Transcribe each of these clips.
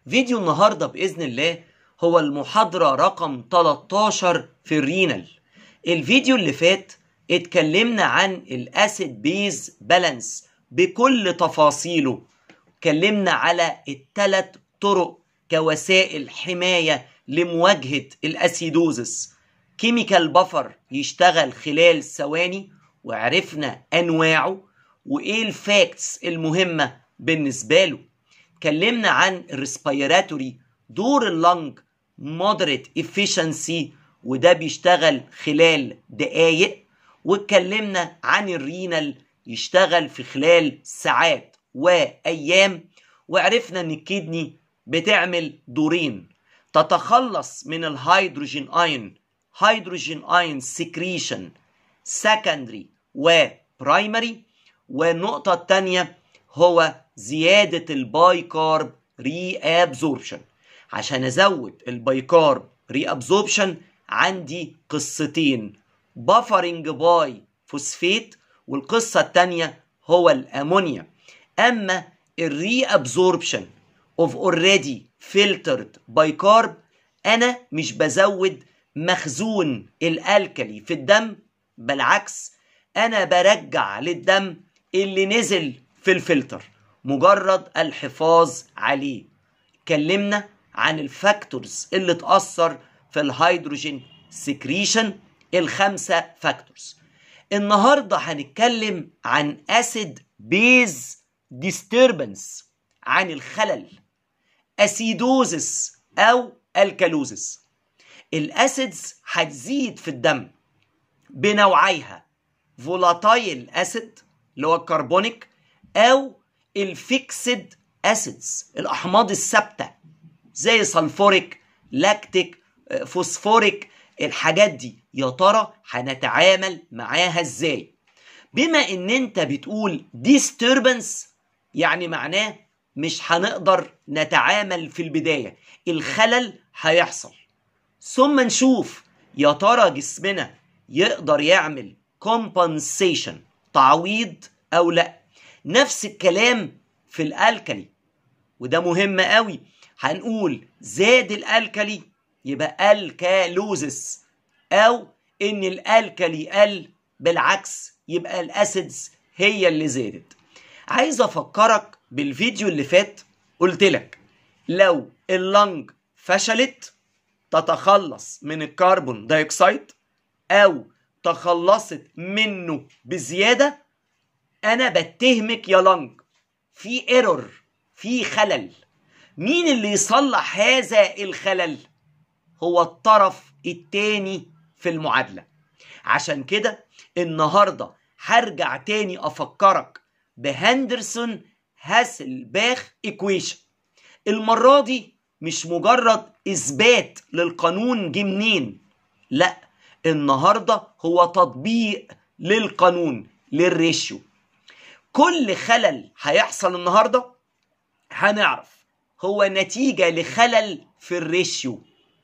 فيديو النهاردة بإذن الله هو المحاضرة رقم 13 في الرينال. الفيديو اللي فات اتكلمنا عن الاسيد بيز بالانس بكل تفاصيله. اتكلمنا على الثلاث طرق كوسائل حماية لمواجهة الاسيدوزس. كيميكال بفر يشتغل خلال ثواني، وعرفنا انواعه وايه الفاكتس المهمة بالنسبة له. اتكلمنا عن الريسبيراتوري، دور اللنج مودريت افيشنسي وده بيشتغل خلال دقايق، واتكلمنا عن الرينال يشتغل في خلال ساعات وايام، وعرفنا ان الكدني بتعمل دورين: تتخلص من الهيدروجين ايون سكريشن سكندري وبرايمري، والنقطة الثانية هو زيادة البايكارب ري ابزوربشن. عشان ازود البايكارب ري ابزوربشن عندي قصتين: بافرنج باي فوسفيت، والقصة الثانية هو الامونيا. اما الري ابزوربشن اوف اوريدي فلترد بايكارب، انا مش بزود مخزون الالكلي في الدم، بالعكس انا برجع للدم اللي نزل في الفلتر مجرد الحفاظ عليه. اتكلمنا عن الفاكتورز اللي تأثر في الهيدروجين سكريشن، الخمسة فاكتورز. النهاردة هنتكلم عن اسيد بيز ديستربنس، عن الخلل، اسيدوزس او الكالوزس. الاسيدز هتزيد في الدم بنوعيها: فولاتايل اسيد اللي هو الكربونيك، او الفيكسد اسيدز الاحماض الثابته زي سلفوريك، لاكتيك، فوسفوريك. الحاجات دي يا ترى هنتعامل معاها ازاي؟ بما ان انت بتقول disturbance يعني معناه مش هنقدر نتعامل في البدايه، الخلل هيحصل، ثم نشوف يا ترى جسمنا يقدر يعمل compensation تعويض او لا. نفس الكلام في الالكلي، وده مهم قوي. هنقول زاد الالكلي يبقى الكالوزس، او ان الالكلي قل بالعكس يبقى الاسيدز هي اللي زادت. عايز افكرك بالفيديو اللي فات، قلت لك لو اللنج فشلت تتخلص من الكربون دايوكسيد او تخلصت منه بزيادة، انا بتهمك يا لنج في ايرور، في خلل. مين اللي يصلح هذا الخلل؟ هو الطرف التاني في المعادلة. عشان كده النهاردة هرجع تاني افكرك بهندرسون هاسلباخ ايكويشن. المرة دي مش مجرد اثبات للقانون جه منين، لا، النهاردة هو تطبيق للقانون للريشيو. كل خلل هيحصل النهاردة هنعرف هو نتيجة لخلل في الريشيو،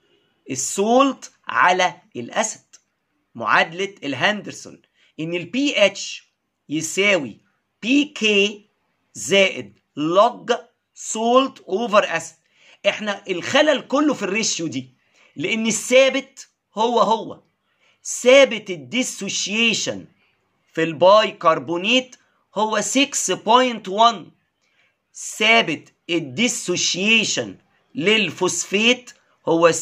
السولت على الأسيد. معادلة الهندرسون إن البي اتش يساوي بي كي زائد لوج سولت اوفر أسيد. احنا الخلل كله في الريشيو دي، لأن الثابت هو ثابت الديسوشيشن في الباي كربونيت هو 6.1، ثابت الديسوشيشن للفوسفيت هو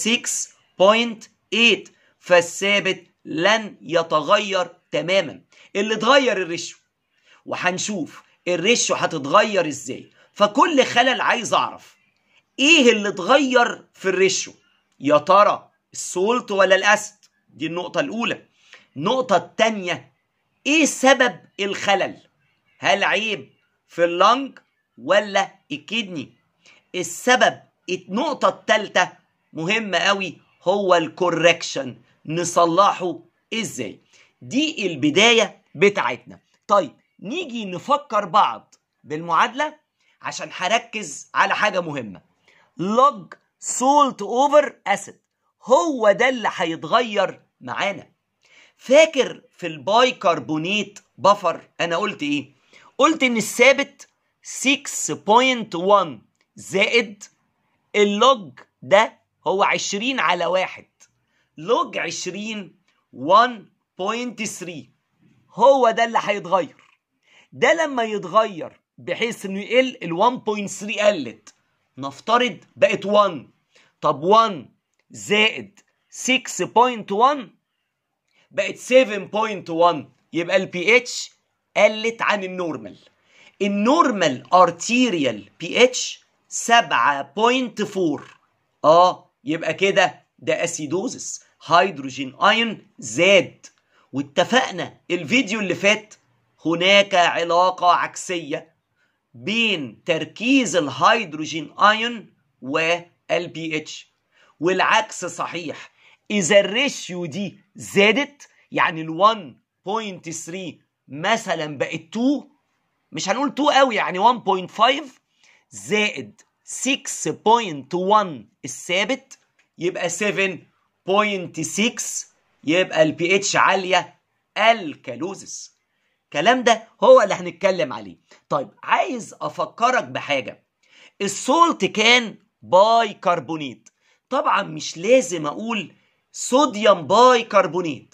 6.8، فالثابت لن يتغير تماما. اللي اتغير الريشيو، وهنشوف الريشيو هتتغير ازاي. فكل خلل عايز اعرف ايه اللي اتغير في الريشيو، يا ترى السولت ولا الاسيد؟ دي النقطة الاولى. النقطة التانية، ايه سبب الخلل؟ هل عيب في اللنج ولا الكدني؟ السبب. النقطة التالتة مهمة قوي، هو الكوركشن، نصلحه ازاي. دي البداية بتاعتنا. طيب نيجي نفكر بعض بالمعادلة عشان هركز على حاجة مهمة: لوج سولت اوفر اسيد، هو ده اللي هيتغير معانا. فاكر في الباي كربونيت بفر انا قلت ايه؟ قلت ان الثابت 6.1 زائد اللوج ده هو 20 على 1. لوج 20 1.3 هو ده اللي هيتغير. ده لما يتغير بحيث انه يقل ال 1.3 قلت، نفترض بقت 1. طب 1 زائد 6.1 بقت 7.1، يبقى البي اتش قلت عن النورمال. النورمال ارتيريال بي اتش 7.4. يبقى كده ده اسيدوزس، هيدروجين ايون زاد. واتفقنا الفيديو اللي فات هناك علاقة عكسية بين تركيز الهيدروجين ايون والبي اتش، والعكس صحيح. اذا الريشيو دي زادت يعني ال 1.3 مثلا بقت 2، مش هنقول 2 قوي يعني 1.5 زائد 6.1 الثابت يبقى 7.6، يبقى البي اتش عاليه، الكالوزس. الكلام ده هو اللي هنتكلم عليه. طيب عايز افكرك بحاجه، السولت كان باي كربونيت، طبعا مش لازم اقول صوديوم باي كربونيت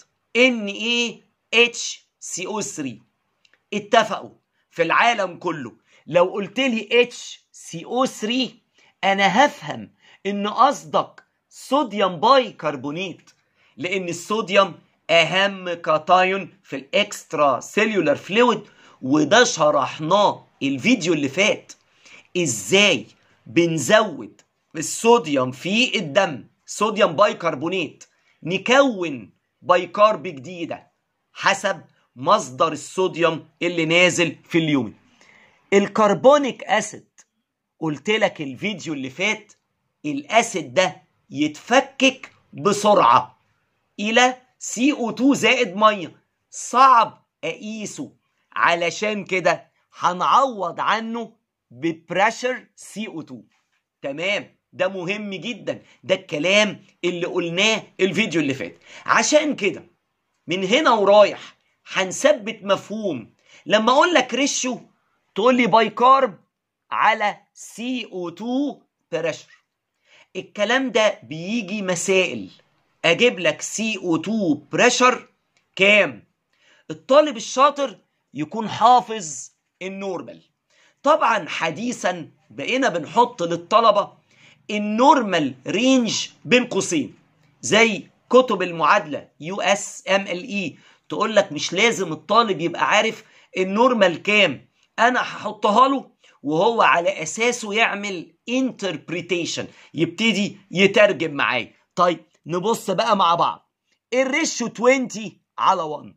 NaHCO3. اتفقوا في العالم كله لو قلت لي HCO3 انا هفهم ان قصدك صوديوم باي كربونيت، لان الصوديوم اهم كاتايون في الاكسترا سيلولار فلويد، وده شرحناه الفيديو اللي فات. ازاي بنزود الصوديوم في الدم، صوديوم باي كربونات، نكون بايكارب جديده حسب مصدر الصوديوم اللي نازل في اليوم. الكربونيك اسيد قلت لك الفيديو اللي فات الاسيد ده يتفكك بسرعه الى CO2 زائد ميه، صعب اقيسه، علشان كده هنعوض عنه ببريشر CO2. تمام، ده مهم جدا، ده الكلام اللي قلناه الفيديو اللي فات. عشان كده من هنا ورايح هنثبت مفهوم، لما اقول لك ريشيو تقول لي بايكارب على CO2 بريشر. الكلام ده بيجي مسائل اجيب لك CO2 بريشر كام، الطالب الشاطر يكون حافظ النورمال. طبعا حديثا بقينا بنحط للطلبة النورمال رينج بين قوسين، زي كتب المعادلة USMLE تقول لك مش لازم الطالب يبقى عارف النورمال كام، انا هحطها له وهو على اساسه يعمل interpretation، يبتدي يترجم معايا. طيب نبص بقى مع بعض، الريشيو 20 على 1.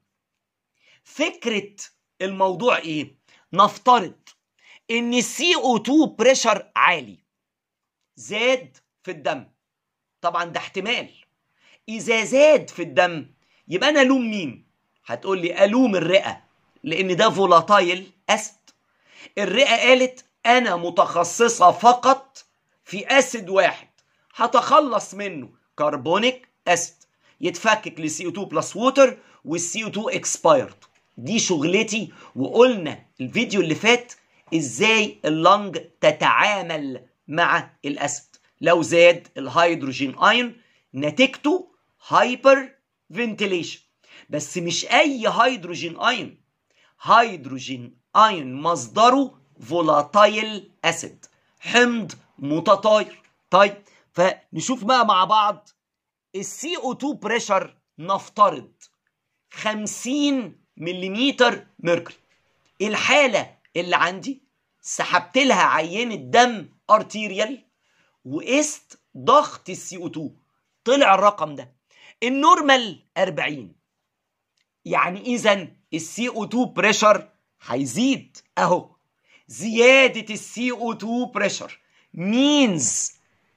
فكرة الموضوع ايه؟ نفترض ان CO2 بريشر عالي زاد في الدم، طبعا ده احتمال. اذا زاد في الدم يبقى انا الوم مين؟ هتقول لي الوم الرئة، لان ده فولاتايل اسيد. الرئة قالت انا متخصصة فقط في اسيد واحد هتخلص منه، كربونيك اسيد، يتفكك ل CO2 بلس ووتر والCO2 اكسبايرد. دي شغلتي. وقلنا الفيديو اللي فات ازاي اللنج تتعامل مع الاسيد. لو زاد الهيدروجين ايون نتيجته هايبر فنتيليشن، بس مش اي هيدروجين ايون، هيدروجين ايون مصدره فولاتايل اسيد، حمض متطاير. طيب فنشوف بقى مع بعض الCO2 بريشر، نفترض 50 ملم ميركوري. الحالة اللي عندي سحبت لها عينة دم ارتيريال وقست ضغط الCO2، طلع الرقم ده. النورمال 40، يعني اذا الCO2 بريشر هيزيد اهو. زيادة الCO2 بريشر means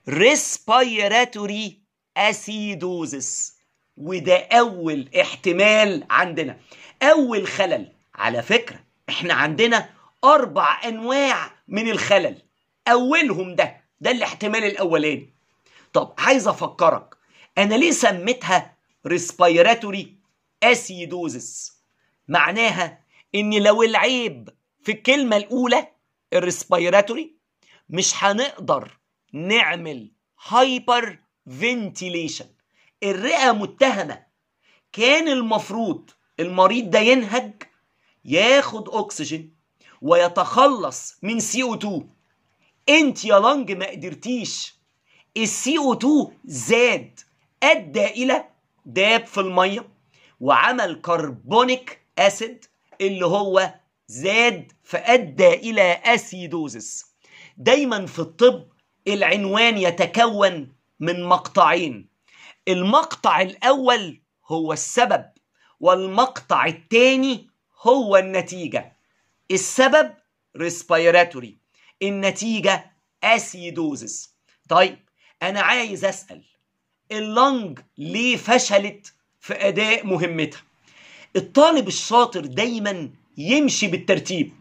respiratory acidosis، وده اول احتمال عندنا، اول خلل. على فكرة احنا عندنا 4 انواع من الخلل، اولهم ده الاحتمال الاولاني. طب عايز افكرك انا ليه سميتها respiratory acidosis؟ معناها ان لو العيب في الكلمة الاولى الريسبيراتوري مش هنقدر نعمل هايبر فنتيليشن. الرئة متهمة، كان المفروض المريض ده ينهج ياخد أكسجين ويتخلص من CO2. انت يا لنج ما قدرتيش، CO2 زاد، أدى إلى داب في المية وعمل كربونيك أسيد اللي هو زاد فأدى إلى أسيدوزس. دايما في الطب العنوان يتكون من مقطعين، المقطع الأول هو السبب والمقطع الثاني هو النتيجة. السبب ريسبيراتوري، النتيجة أسيدوزس. طيب أنا عايز أسأل اللنج ليه فشلت في أداء مهمتها؟ الطالب الشاطر دايما يمشي بالترتيب،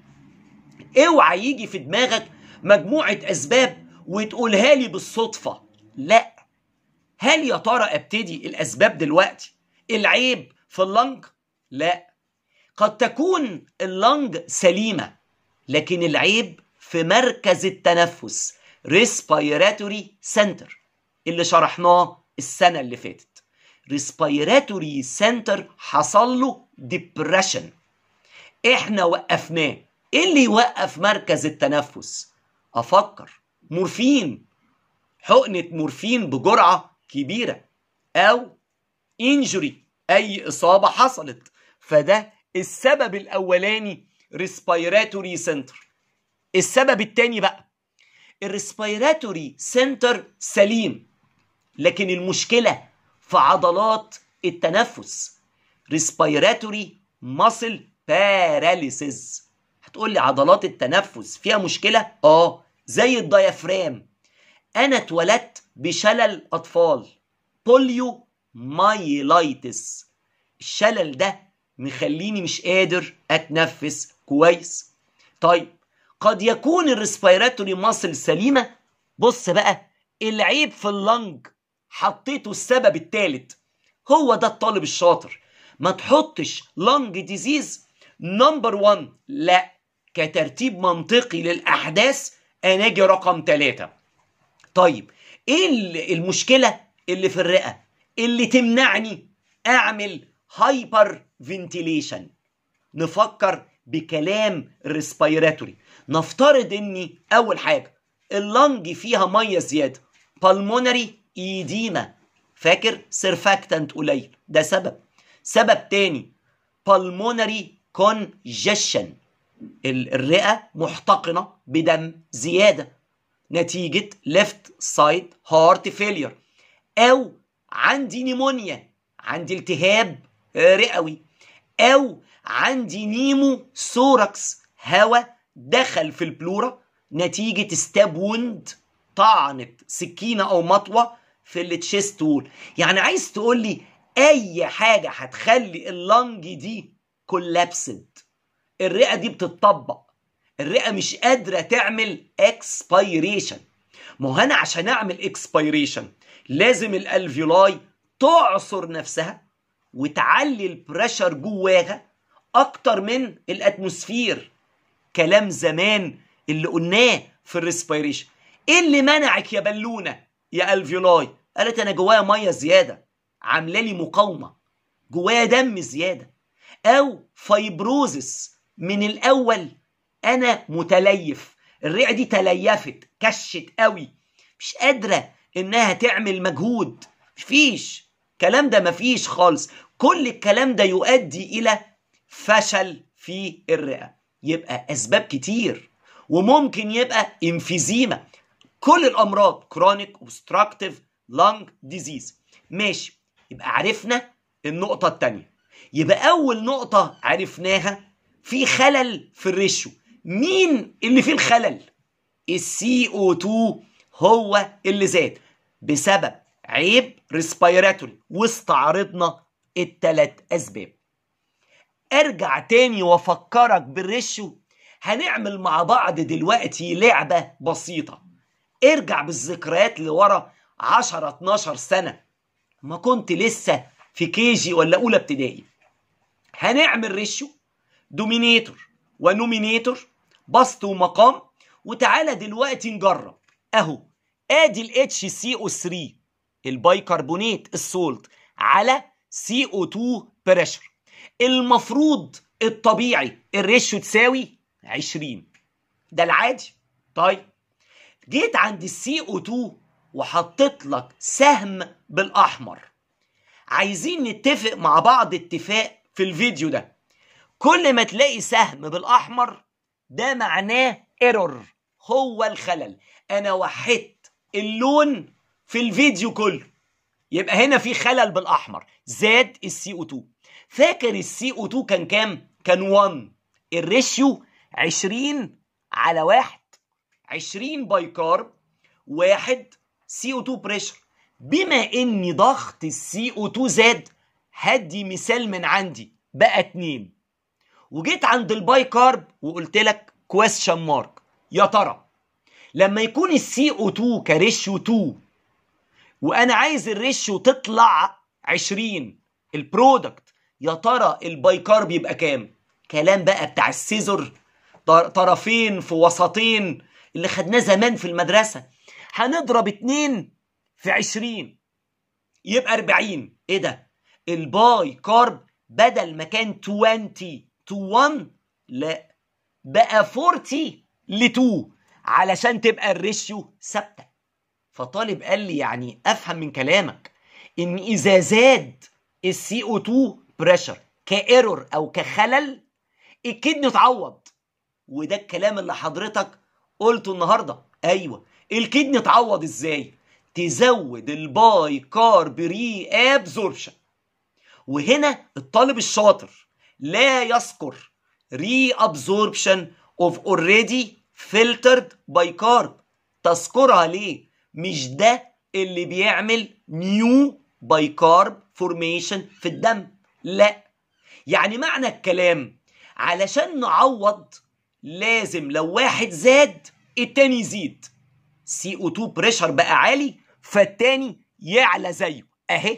اوعى يجي في دماغك مجموعة أسباب وتقولها لي بالصدفة، لا. هل يا ترى ابتدي الأسباب دلوقتي العيب في اللنج؟ لا، قد تكون اللنج سليمة لكن العيب في مركز التنفس respiratory center اللي شرحناه السنة اللي فاتت. respiratory center حصل له depression، احنا وقفناه. ايه اللي يوقف مركز التنفس؟ افكر مورفين، حقنة مورفين بجرعة كبيرة، او انجري، اي اصابة حصلت. فده السبب الاولاني respiratory center. السبب التاني بقى الريسبيراتوري سنتر سليم لكن المشكلة في عضلات التنفس، respiratory muscle paralysis. هتقول لي عضلات التنفس فيها مشكلة؟ زي الديافرام. انا اتولدت بشلل اطفال، بوليو مايلايتس. الشلل ده مخليني مش قادر اتنفس كويس. طيب قد يكون الريسبيراتوري ماسل سليمة. بص بقى، العيب في اللنج حطيته السبب الثالث. هو ده الطالب الشاطر، ما تحطش لنج ديزيز نمبر 1، لا، كترتيب منطقي للأحداث أنا أجي رقم 3. طيب إيه المشكلة اللي في الرئة اللي تمنعني أعمل هايبر فنتيليشن؟ نفكر بكلام الريسبيراتوري. نفترض اني اول حاجة اللنج فيها مية زيادة، بالمونري ايديما، فاكر سيرفاكتنت قليل، ده سبب. سبب تاني بالمونري كونجيشن، الرئة محتقنة بدم زيادة نتيجة ليفت سايد هارت فيلير، او عندي نيمونيا، عندي التهاب رئوي، او عندي نيمو سوركس، هواء دخل في البلورا نتيجة ستاب ووند، طعنت سكينة او مطوة في التشيست وول. يعني عايز تقول لي اي حاجة هتخلي اللنج دي كولابسد، الرئة دي بتطبق، الرئة مش قادرة تعمل اكسبيريشن. ما هو انا عشان اعمل اكسبيريشن لازم الالفيولاي تعصر نفسها وتعلي البريشر جواها اكتر من الاتموسفير. كلام زمان اللي قلناه في الريسبيريشن. ايه اللي منعك يا بالونه يا الفيولاي؟ قالت انا جوايا ميه زياده عامله لي مقاومه، جوايا دم زياده، او فايبروزس من الاول، انا متليف، الرئه دي تليفت كشت قوي مش قادره انها تعمل مجهود. مفيش الكلام ده، مفيش خالص. كل الكلام ده يؤدي الى فشل في الرئه. يبقى اسباب كتير، وممكن يبقى امفيزيما، كل الامراض كرونيك اوبستراكتيف لانج ديزيز. ماشي، يبقى عرفنا النقطه الثانيه. يبقى اول نقطه عرفناها في خلل في الريشيو. مين اللي فيه الخلل؟ CO2 هو اللي زاد بسبب عيب ريسبيراتوري، واستعرضنا الثلاث اسباب. ارجع تاني وافكرك بالريشيو. هنعمل مع بعض دلوقتي لعبة بسيطة. ارجع بالذكريات لورا 10-12 سنة، ما كنت لسه في كيجي ولا اولى ابتدائي. هنعمل ريشيو، دومينيتور ونومينيتور، بسط ومقام. وتعالى دلوقتي نجرب. اهو ادي ال HCO3 البيكربونات السولت على CO2 بريشر. المفروض الطبيعي الريشيو تساوي 20، ده العادي. طيب جيت عند CO2 وحطيت لك سهم بالاحمر. عايزين نتفق مع بعض اتفاق في الفيديو ده، كل ما تلاقي سهم بالاحمر ده معناه ايرور، هو الخلل. انا وحدت اللون في الفيديو كله، يبقى هنا في خلل بالاحمر، زاد CO2. فاكر CO2 كان كام؟ كان 1. الريشيو 20 على 1، 20 بايكارب 1 CO2 بريشر. بما ان ضغط CO2 زاد، هدي مثال من عندي بقى 2. وجيت عند البايكارب وقلت لك كويستشن مارك، يا ترى لما يكون CO2 كريشيو 2 وانا عايز الريشيو تطلع 20 البرودكت، يا ترى البايكارب يبقى كام؟ كلام بقى بتاع السيزور، طرفين في وسطين اللي خدناه زمان في المدرسة. هنضرب 2 في 20 يبقى 40. ايه ده؟ البايكارب بدل ما كان 20 to 1 لا بقى 40 ل 2 علشان تبقى الريشيو ثابته. فطالب قال لي يعني افهم من كلامك ان اذا زاد السي او 2 بريشر كايرور او كخلل الكدني اتعوض. وده الكلام اللي حضرتك قلته النهارده. ايوه، الكدني اتعوض ازاي؟ تزود الباي كارب ري ابزوربشن. وهنا الطالب الشاطر لا يذكر ري ابزوربشن اوف اوريدي فلترد باي كارب. تذكرها ليه؟ مش ده اللي بيعمل نيو باي كارب فورميشن في الدم، لا. يعني معنى الكلام علشان نعوض لازم لو واحد زاد التاني يزيد. CO2 بريشر بقى عالي فالتاني يعلى زيه اهي.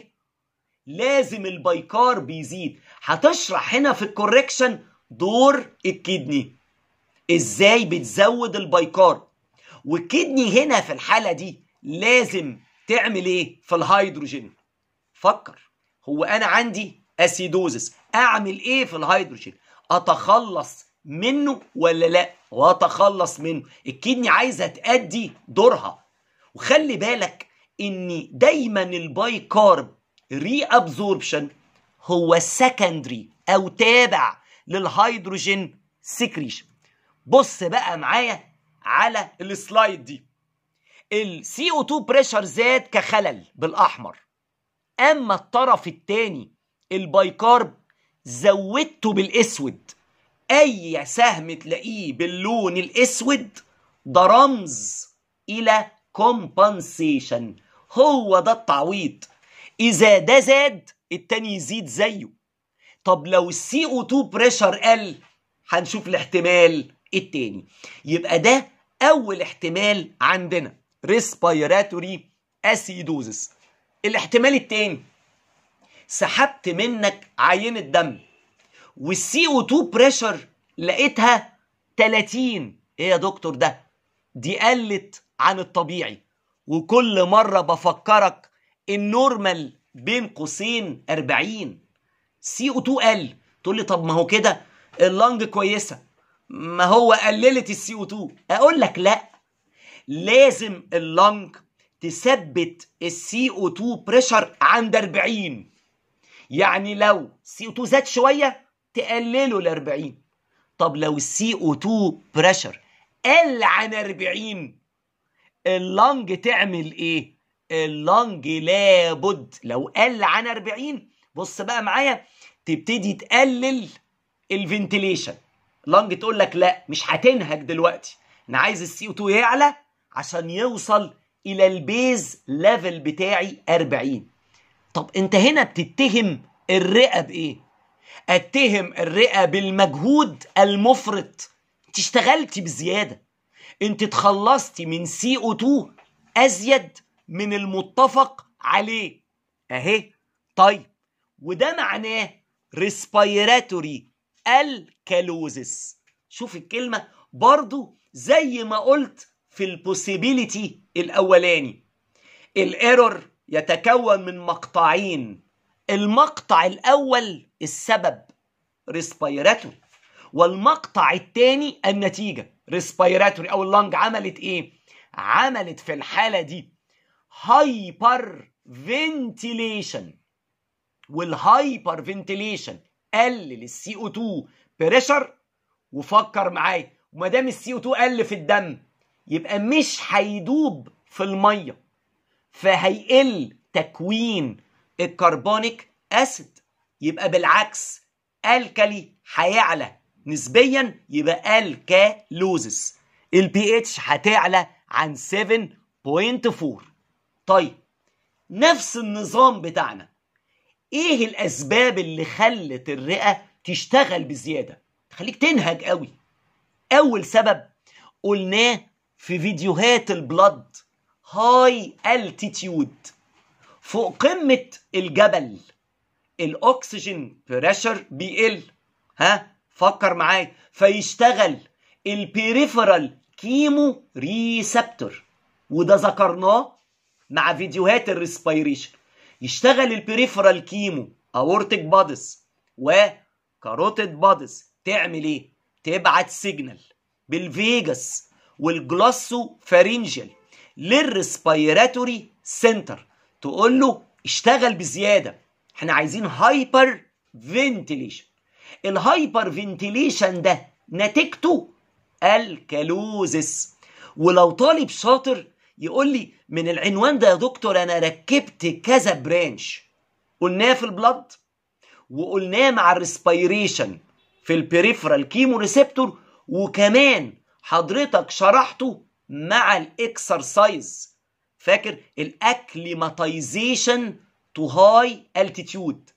لازم البايكار بيزيد. هتشرح هنا في الكوريكشن دور الكدني ازاي بتزود البايكار. والكدني هنا في الحالة دي لازم تعمل ايه في الهيدروجين؟ فكر، هو انا عندي اسيدوزس، اعمل ايه في الهيدروجين؟ اتخلص منه ولا لا؟ واتخلص منه. الكدني عايزه تأدي دورها. وخلي بالك ان دايما الباي كارب ري ابزوربشن هو سكندري او تابع للهيدروجين سكريشن. بص بقى معايا على السلايد دي. السي او 2 بريشر زاد كخلل بالاحمر، اما الطرف الثاني البايكارب زودته بالاسود. اي سهم تلاقيه باللون الاسود ده رمز الى كومبنسيشن، هو ده التعويض. اذا ده زاد التاني يزيد زيه. طب لو السي او 2 بريشر قل هنشوف الاحتمال التاني. يبقى ده اول احتمال عندنا ريسبيراتوري اسيدوزس. الاحتمال التاني، سحبت منك عينة دم والسي او 2 بريشر لقيتها 30. ايه يا دكتور ده؟ دي قلت عن الطبيعي. وكل مرة بفكرك النورمال بين قوسين 40. سي او 2 قل، تقول لي طب ما هو كده اللنج كويسة، ما هو قللت السي او 2. اقول لك لا، لازم اللنج تثبت السي او 2 بريشر عند 40. يعني لو سي او 2 زاد شويه تقلله ل 40. طب لو السي او 2 بريشر قل عن 40 اللنج تعمل ايه؟ اللنج لابد لو قل عن 40 بص بقى معايا تبتدي تقلل الفنتيليشن. اللنج تقول لك لا مش هتنهج دلوقتي، انا عايز السي او 2 يعلى عشان يوصل الى البيز ليفل بتاعي 40. طب انت هنا بتتهم الرئة بايه؟ اتهم الرئة بالمجهود المفرط. انت اشتغلتي بزيادة، انت اتخلصتي من سي او 2 ازيد من المتفق عليه اهي. طيب وده معناه ريسبيراتوري الكالوزس. شوف الكلمة برضو زي ما قلت في البوسيبيليتي الاولاني. الايرور يتكون من مقطعين. المقطع الاول السبب ريسبيراتوري، والمقطع الثاني النتيجه ريسبيراتوري. او اللنج عملت ايه؟ عملت في الحاله دي هايبر فنتيليشن، والهايبر فنتيليشن قلل السي او 2 بريشر. وفكر معايا، وما دام السي او 2 قل في الدم يبقى مش هيدوب في الميه، فهيقل تكوين الكربونيك اسيد، يبقى بالعكس الكالي هيعلى نسبيا، يبقى الكالوزس. البي اتش هتعلى عن 7.4. طيب نفس النظام بتاعنا، ايه الاسباب اللي خلت الرئه تشتغل بزياده تخليك تنهج قوي؟ اول سبب قلناه في فيديوهات البلد، هاي التيتيود، فوق قمه الجبل الاكسجين بريشر بيقل. فكر معايا، فيشتغل البيريفرال كيمو ريسبتور، وده ذكرناه مع فيديوهات الريسبيريشن. يشتغل البريفرال كيمو اورتيك بادس وكاروتيد بادس، تعمل ايه؟ تبعت سيجنال بالفيجاس والجلاسو فارينجيال للريسبيراتوري سنتر، تقول له اشتغل بزياده، احنا عايزين هايبر فنتيليشن. الهايبر فنتيليشن ده نتيجته الكالوزس. ولو طالب شاطر يقول لي من العنوان ده يا دكتور انا ركبت كذا برانش، قلناه في البلد وقلناه مع الريسبيريشن في البريفرال كيمو ريسبتور، وكمان حضرتك شرحته مع الاكسرسايز. فاكر الاكليماتيزيشن تو هاي التيتيود،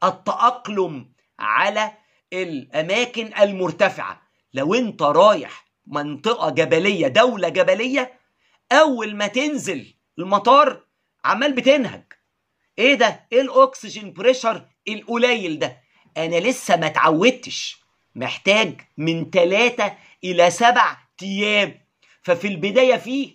التأقلم على الاماكن المرتفعه. لو انت رايح منطقه جبليه، دوله جبليه، اول ما تنزل المطار عمال بتنهج، ايه ده؟ ايه الاكسجين بريشر القليل ده؟ انا لسه ما اتعودتش، محتاج من 3 إلى 7 أيام. ففي البدايه فيه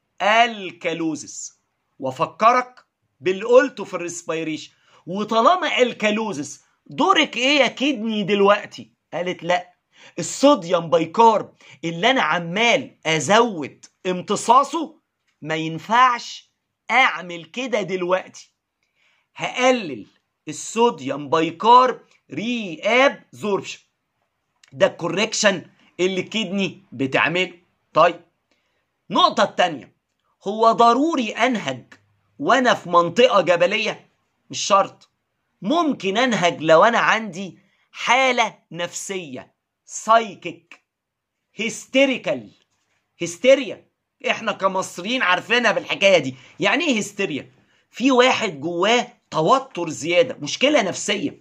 الكالوزس. وافكرك باللي قلته في الريسبيريشن، وطالما الكالوزس دورك ايه يا كدني دلوقتي؟ قالت لا، الصوديوم بايكارب اللي انا عمال ازود امتصاصه ما ينفعش اعمل كده دلوقتي، هقلل الصوديوم بايكارب ري ابزوربشن. ده الكوركشن اللي الكدني بتعمله. طيب النقطة التانية، هو ضروري انهج وانا في منطقة جبلية؟ مش شرط، ممكن انهج لو انا عندي حالة نفسية سايكيك هيستيريكال. هيستيريا احنا كمصريين عارفينها بالحكاية دي. يعني ايه هيستيريا؟ في واحد جواه توتر زيادة، مشكلة نفسية،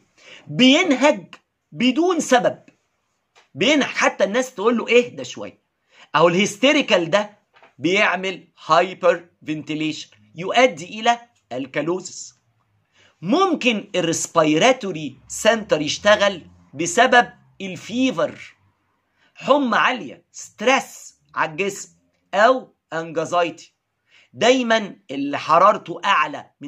بينهج بدون سبب، بينهج حتى الناس تقول له اهدى شوية. او الهيستيريكال ده بيعمل هايبر فنتيليشن يؤدي الى الكالوزس. ممكن الريسبيراتوري سنتر يشتغل بسبب الفيفر، حمى عالية، ستريس على الجسم، او انجازايتي. دايما اللي حرارته اعلى من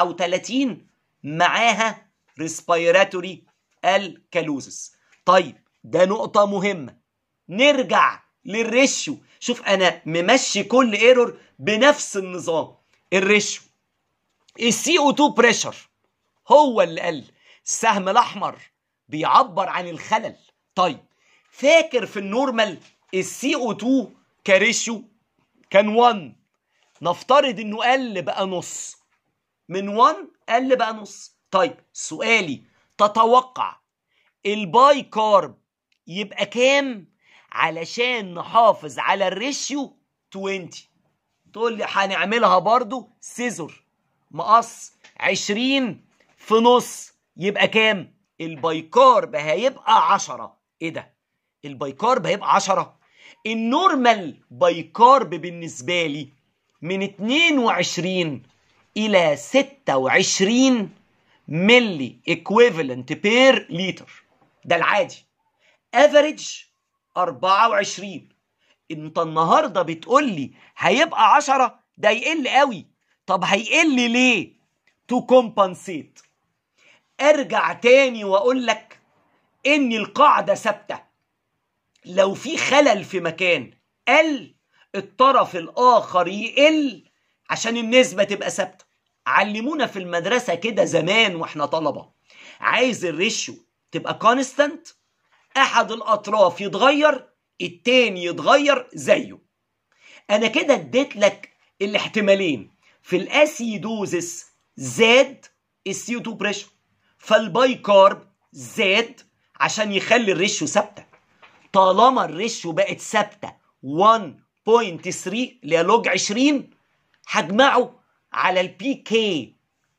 37 معاها ريسبيراتوري الكالوزس. طيب ده نقطة مهمة. نرجع للريشيو. شوف انا ممشي كل ايرور بنفس النظام. الريشيو، السي او 2 بريشر هو اللي قل، السهم الاحمر بيعبر عن الخلل. طيب فاكر في النورمال السي او 2 كريشيو كان 1، نفترض انه قل بقى نص، من 1 قل بقى نص. طيب سؤالي، تتوقع الباي كارب يبقى كام علشان نحافظ على الريشيو 20؟ تقول لي هنعملها برضو سيزور، مقص 20 في نص يبقى كام؟ البايكارب هيبقى 10. ايه ده؟ البايكارب هيبقى 10؟ النورمال بايكارب بالنسبة لي من 22 إلى 26 ملي equivalent بير لتر، ده العادي. افريج 24. انت النهارده بتقول لي هيبقى 10، ده يقل قوي. طب هيقل ليه؟ تو كومبنسيت. ارجع تاني واقول لك ان القاعده ثابته، لو في خلل في مكان قل الطرف الاخر يقل عشان النسبه تبقى ثابته. علمونا في المدرسه كده زمان واحنا طلبه، عايز الريشيو تبقى كونستانت، احد الاطراف يتغير التاني يتغير زيه. انا كده اديت لك الاحتمالين، في الاسيدوزس زاد السي 2 بريشر، فالباي كارب زاد عشان يخلي الريشيو ثابته. طالما الريشيو بقت ثابته 1.3 اللي هي لوج 20، هجمعه على البي كي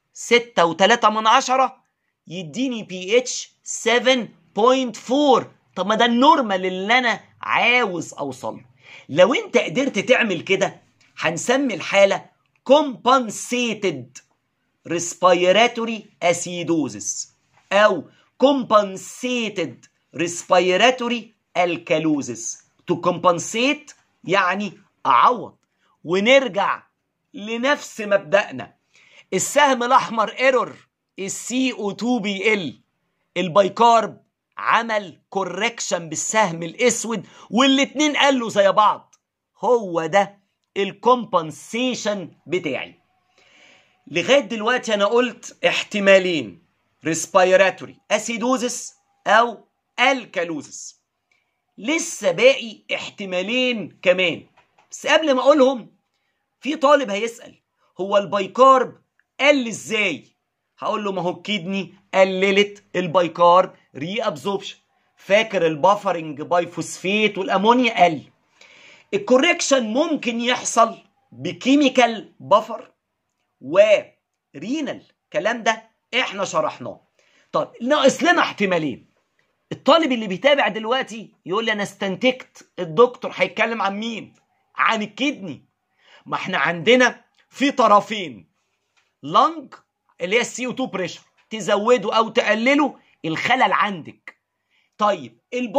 6.3 يديني بي اتش 7.4. طب ما ده النورمال اللي انا عاوز اوصله. لو انت قدرت تعمل كده هنسمي الحاله compensated respiratory acidosis او compensated respiratory alkalosis. to compensate يعني اعوض. ونرجع لنفس مبدأنا، السهم الاحمر ايرور، السي او 2 بيقل، البايكارب عمل كوركشن بالسهم الاسود والاتنين قالوا زي بعض. هو ده الكومبنسيشن بتاعي. لغايه دلوقتي انا قلت احتمالين، ريسبيراتوري اسيدوزس او الكالوزس. لسه باقي احتمالين كمان، بس قبل ما اقولهم في طالب هيسأل هو البايكارب قل ازاي؟ هقول له ما هو الكدني قللت البايكارب ري ابزوربشن. فاكر البافرنج باي فوسفيت والامونيا قل. الكوريكشن ممكن يحصل بكيميكال بافر ورينال، الكلام ده احنا شرحناه. طب ناقص لنا احتمالين. الطالب اللي بيتابع دلوقتي يقول لي انا استنتجت الدكتور هيتكلم عن مين؟ عن الكدني. ما احنا عندنا في طرفين، لنج اللي هي السي او 2 بريشر، تزوده او تقلله الخلل عندك. طيب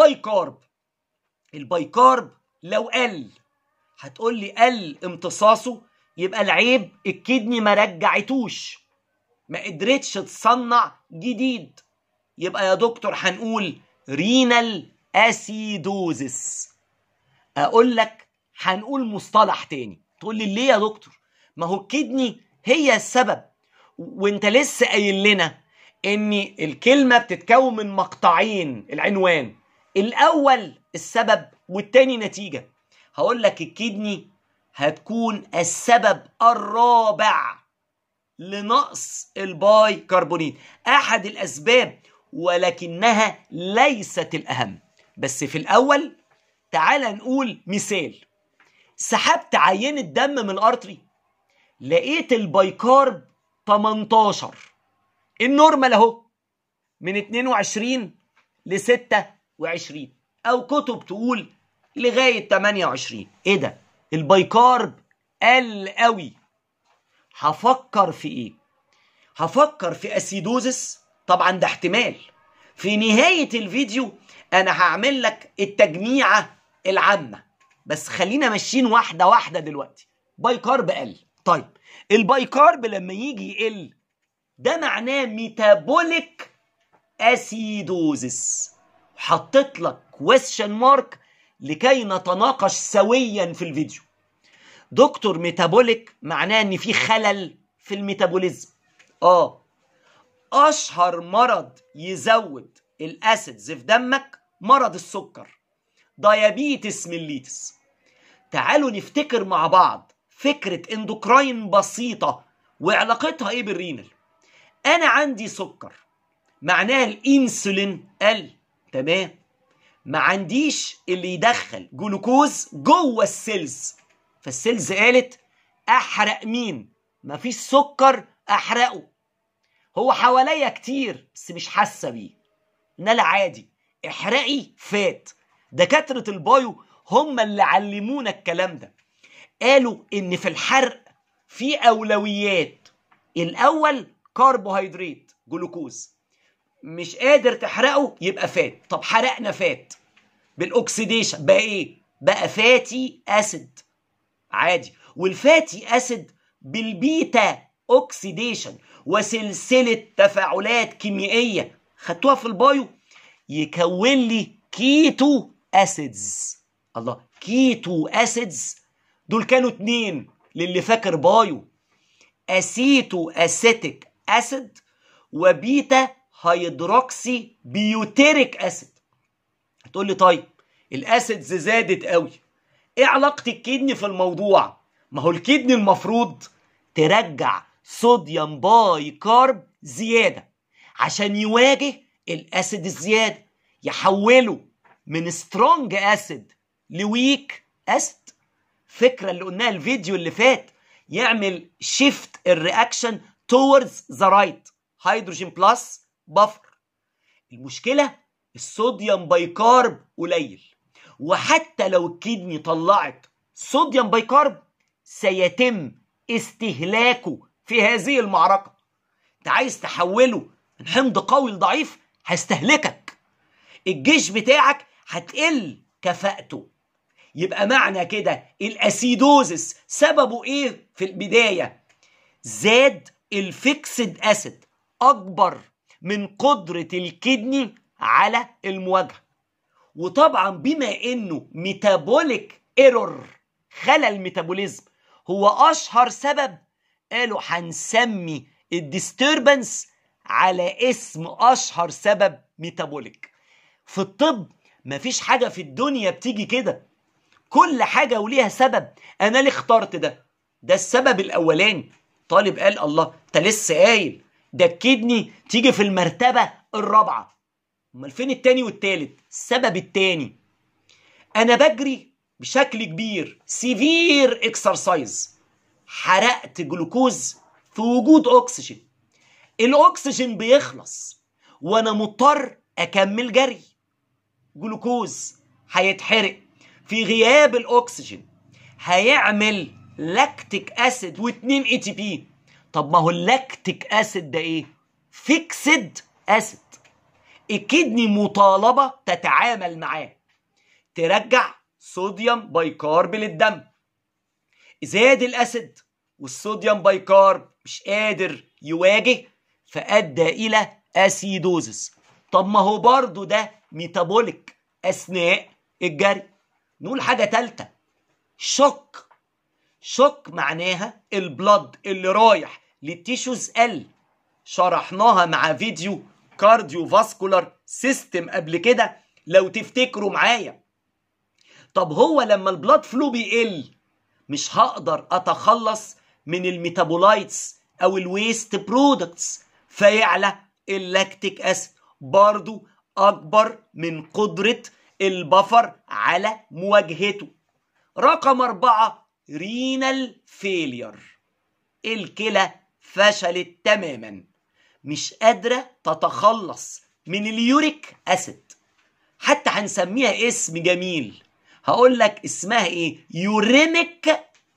البايكارب لو قل هتقول لي قل امتصاصه، يبقى العيب الكدني ما رجعتوش، ما قدرتش تصنع جديد. يبقى يا دكتور هنقول رينال اسيدوزس. اقول لك هنقول مصطلح تاني، تقول لي ليه يا دكتور؟ ما هو الكدني هي السبب، وانت لسه قايل لنا ان الكلمه بتتكون من مقطعين، العنوان الاول السبب والتاني نتيجه. هقول لك الكدني هتكون السبب الرابع لنقص الباي كربونيت، احد الاسباب ولكنها ليست الاهم. بس في الاول تعال نقول مثال. سحبت عينة دم من الارتري، لقيت البايكارب 18، النورمال اهو من 22 ل 26، او كتب تقول لغايه 28. ايه ده؟ البايكارب قل قوي. هفكر في ايه؟ هفكر في اسيدوزس، طبعا ده احتمال. في نهايه الفيديو انا هعمل لك التجميعه العامه، بس خلينا ماشيين واحده واحده دلوقتي. بايكارب قل. طيب البايكارب لما يجي يقل ده معناه ميتابوليك اسيدوزس. حطيت لك كويستشن مارك لكي نتناقش سويا في الفيديو. دكتور ميتابوليك معناه ان في خلل في الميتابوليزم. اشهر مرض يزود الاسيدز في دمك مرض السكر، ديابيتس ميليتس. تعالوا نفتكر مع بعض فكرة اندوكراين بسيطة وعلاقتها ايه بالرينال. انا عندي سكر معناها الانسولين قل، تمام. ما عنديش اللي يدخل جلوكوز جوه السيلز، فالسيلز قالت احرق مين؟ مفيش سكر احرقه، هو حواليا كتير بس مش حاسه بيه. لا عادي، احرقي فات. دكاتره البايو هم اللي علمونا الكلام ده، قالوا ان في الحرق في اولويات. الاول كربوهيدرات جلوكوز، مش قادر تحرقه يبقى فات. طب حرقنا فات بالاكسيديشن بقى ايه؟ بقى فاتي اسيد عادي. والفاتي اسيد بالبيتا اوكسيديشن وسلسله تفاعلات كيميائيه خدتوها في البايو يكون لي كيتو اسيدز. الله، كيتو اسيدز دول كانوا 2 للي فاكر بايو، اسيتو اسيتيك اسيد وبيتا هيدروكسي بيوتيريك اسيد. هتقول لي طيب الاسيدز زادت قوي، ايه علاقه الكدني في الموضوع؟ ما هو الكدني المفروض ترجع صوديوم باي كارب زياده عشان يواجه الاسيد الزياده، يحوله من سترونج اسيد لويك اسيد. فكره اللي قلناها الفيديو اللي فات، يعمل شيفت الرياكشن towards the right هيدروجين بلس بفر. المشكله الصوديوم بايكارب قليل، وحتى لو الكدني طلعت صوديوم بايكارب سيتم استهلاكه في هذه المعركه. انت عايز تحوله من حمض قوي لضعيف، هستهلكك، الجيش بتاعك هتقل كفاءته. يبقى معنى كده الاسيدوزس سببه ايه في البدايه؟ زاد الفيكسد اسيد اكبر من قدره الكدني على المواجهه. وطبعا بما انه ميتابوليك ايرور، خلل ميتابوليزم هو اشهر سبب، قالوا هنسمي الديستربنس على اسم اشهر سبب ميتابوليك. في الطب مفيش حاجه في الدنيا بتيجي كده، كل حاجه وليها سبب. انا ليه اخترت ده السبب الاولاني. طالب قال الله انت لسه قايل ده الكدني تيجي في المرتبه الرابعه، امال فين التاني والتالت؟ السبب التاني انا بجري بشكل كبير سيفير اكسرسايز، حرقت جلوكوز في وجود اكسجين، الاكسجين بيخلص وانا مضطر اكمل جري، جلوكوز هيتحرق في غياب الاكسجين، هيعمل لاكتيك اسيد و2 اي تي بي. طب ما هو اللاكتيك اسيد ده ايه؟ فيكسد اسيد. الكدني مطالبه تتعامل معاه، ترجع صوديوم بايكارب للدم. زاد الاسيد والصوديوم بايكارب مش قادر يواجه، فادى الى اسيدوزس. طب ما هو برضو ده ميتابوليك اثناء الجري. نقول حاجه ثالثه، شوك. شوك معناها البلد اللي رايح للتيشوز قل، شرحناها مع فيديو كارديو فاسكولار سيستم قبل كده لو تفتكروا معايا. طب هو لما البلد فلو بيقل مش هقدر اتخلص من الميتابولايتس او الويست برودكتس، فيعلى اللاكتيك اسيد برضو اكبر من قدرة البفر على مواجهته. رقم 4 رينال فيلير، الكلى فشلت تماما، مش قادرة تتخلص من اليوريك اسيد. حتى هنسميها اسم جميل، هقول لك اسمها ايه؟ يوريميك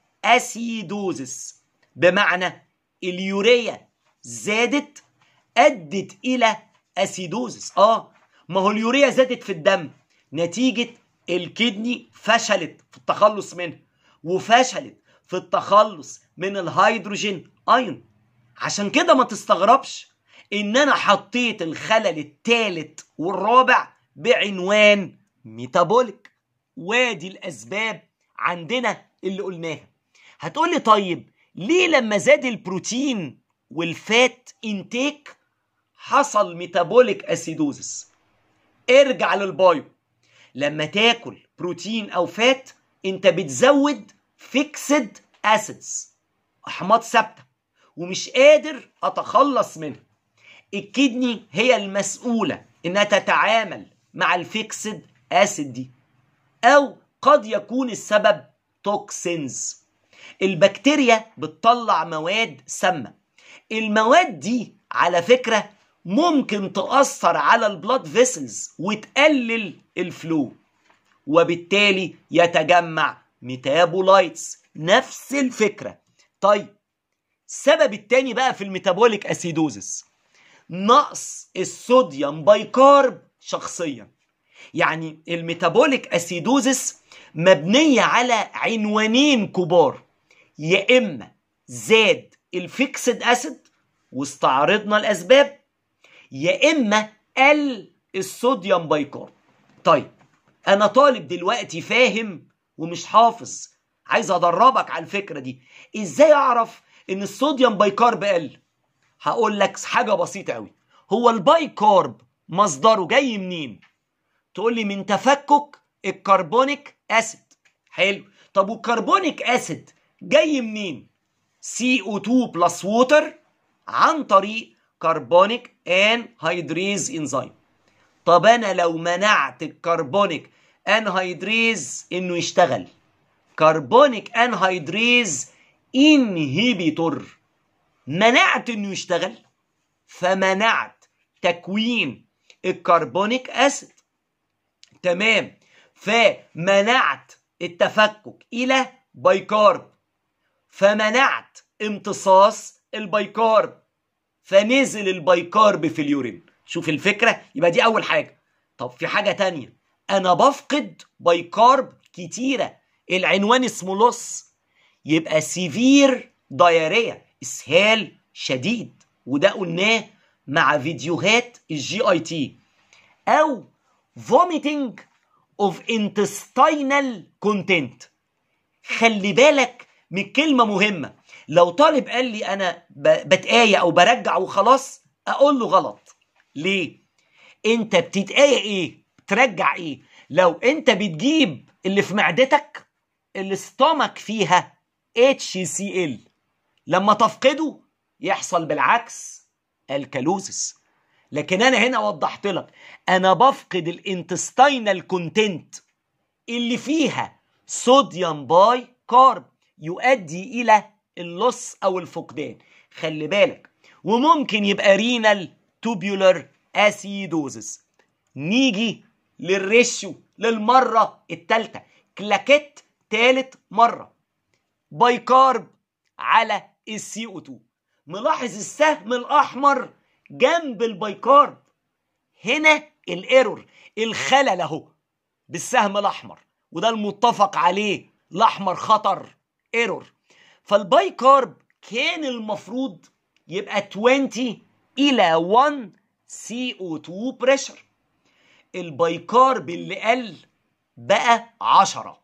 اسيدوزس، بمعنى اليوريا زادت ادت الى اسيدوزس. ما هو اليوريا زادت في الدم نتيجة الكدني فشلت في التخلص منها، وفشلت في التخلص من الهيدروجين ايون. عشان كده ما تستغربش ان انا حطيت الخلل الثالث والرابع بعنوان ميتابوليك. وادي الاسباب عندنا اللي قلناها. هتقولي طيب ليه لما زاد البروتين والفات انتيك حصل ميتابوليك اسيدوزس؟ ارجع للبايو، لما تاكل بروتين او فات انت بتزود فيكسد اسيدز، احماض ثابته، ومش قادر اتخلص منها. الكدني هي المسؤوله انها تتعامل مع الفيكسد اسيد دي، او قد يكون السبب توكسينز. البكتيريا بتطلع مواد سامه، المواد دي على فكره ممكن تأثر على البلاد فيسلز وتقلل الفلو، وبالتالي يتجمع ميتابولايتس. نفس الفكرة. طيب السبب التاني بقى في الميتابوليك اسيدوزس نقص الصوديوم بايكارب شخصيا. يعني الميتابوليك اسيدوزس مبنية على عنوانين كبار، يا إما زاد الفيكسد أسيد واستعرضنا الأسباب، يا إما قل الصوديوم بايكارب. طيب أنا طالب دلوقتي فاهم ومش حافظ، عايز أدربك على الفكرة دي. إزاي أعرف إن الصوديوم بايكارب قل؟ هقول لك حاجة بسيطة قوي. هو البايكارب مصدره جاي منين؟ تقول لي من تفكك الكربونيك أسيد. حلو. طب والكربونيك أسيد جاي منين؟ CO2 بلس ووتر عن طريق كربونيك انهيدريز انزيم. طب انا لو منعت الكربونيك انهيدريز انه يشتغل، كربونيك انهيدريز انهيبيتور، منعت انه يشتغل، فمنعت تكوين الكربونيك اسيد. تمام. فمنعت التفكك الى بايكارب، فمنعت امتصاص البايكارب، فنزل البايكارب في اليورين. شوف الفكرة؟ يبقى دي أول حاجة. طب في حاجة تانية، أنا بفقد بايكارب كتيرة، العنوان اسمه لوس، يبقى سيفير دايريا، إسهال شديد، وده قلناه مع فيديوهات الGIT. أو vomiting of intestinal content. خلي بالك من كلمة مهمة. لو طالب قال لي أنا بتآية أو برجع وخلاص، أقول له غلط. ليه؟ أنت بتتآية إيه؟ بترجع إيه؟ لو أنت بتجيب اللي في معدتك، الاستومك فيها HCl، لما تفقده يحصل بالعكس الكالوزس. لكن أنا هنا وضحت لك، أنا بفقد الانتستينال كونتنت اللي فيها صوديوم باي كارب، يؤدي الى اللص او الفقدان. خلي بالك. وممكن يبقى رينال توبيولار اسيدوزس. نيجي للريشيو للمره الثالثه، كلاكيت ثالث مره، بايكارب على الCO2. ملاحظ السهم الاحمر جنب البايكارب، هنا الايرور، الخلل اهو بالسهم الاحمر، وده المتفق عليه، الاحمر خطر، ايرور. فالبايكارب كان المفروض يبقى 20 الى 1 CO2 بريشر، البايكارب اللي قل بقى 10،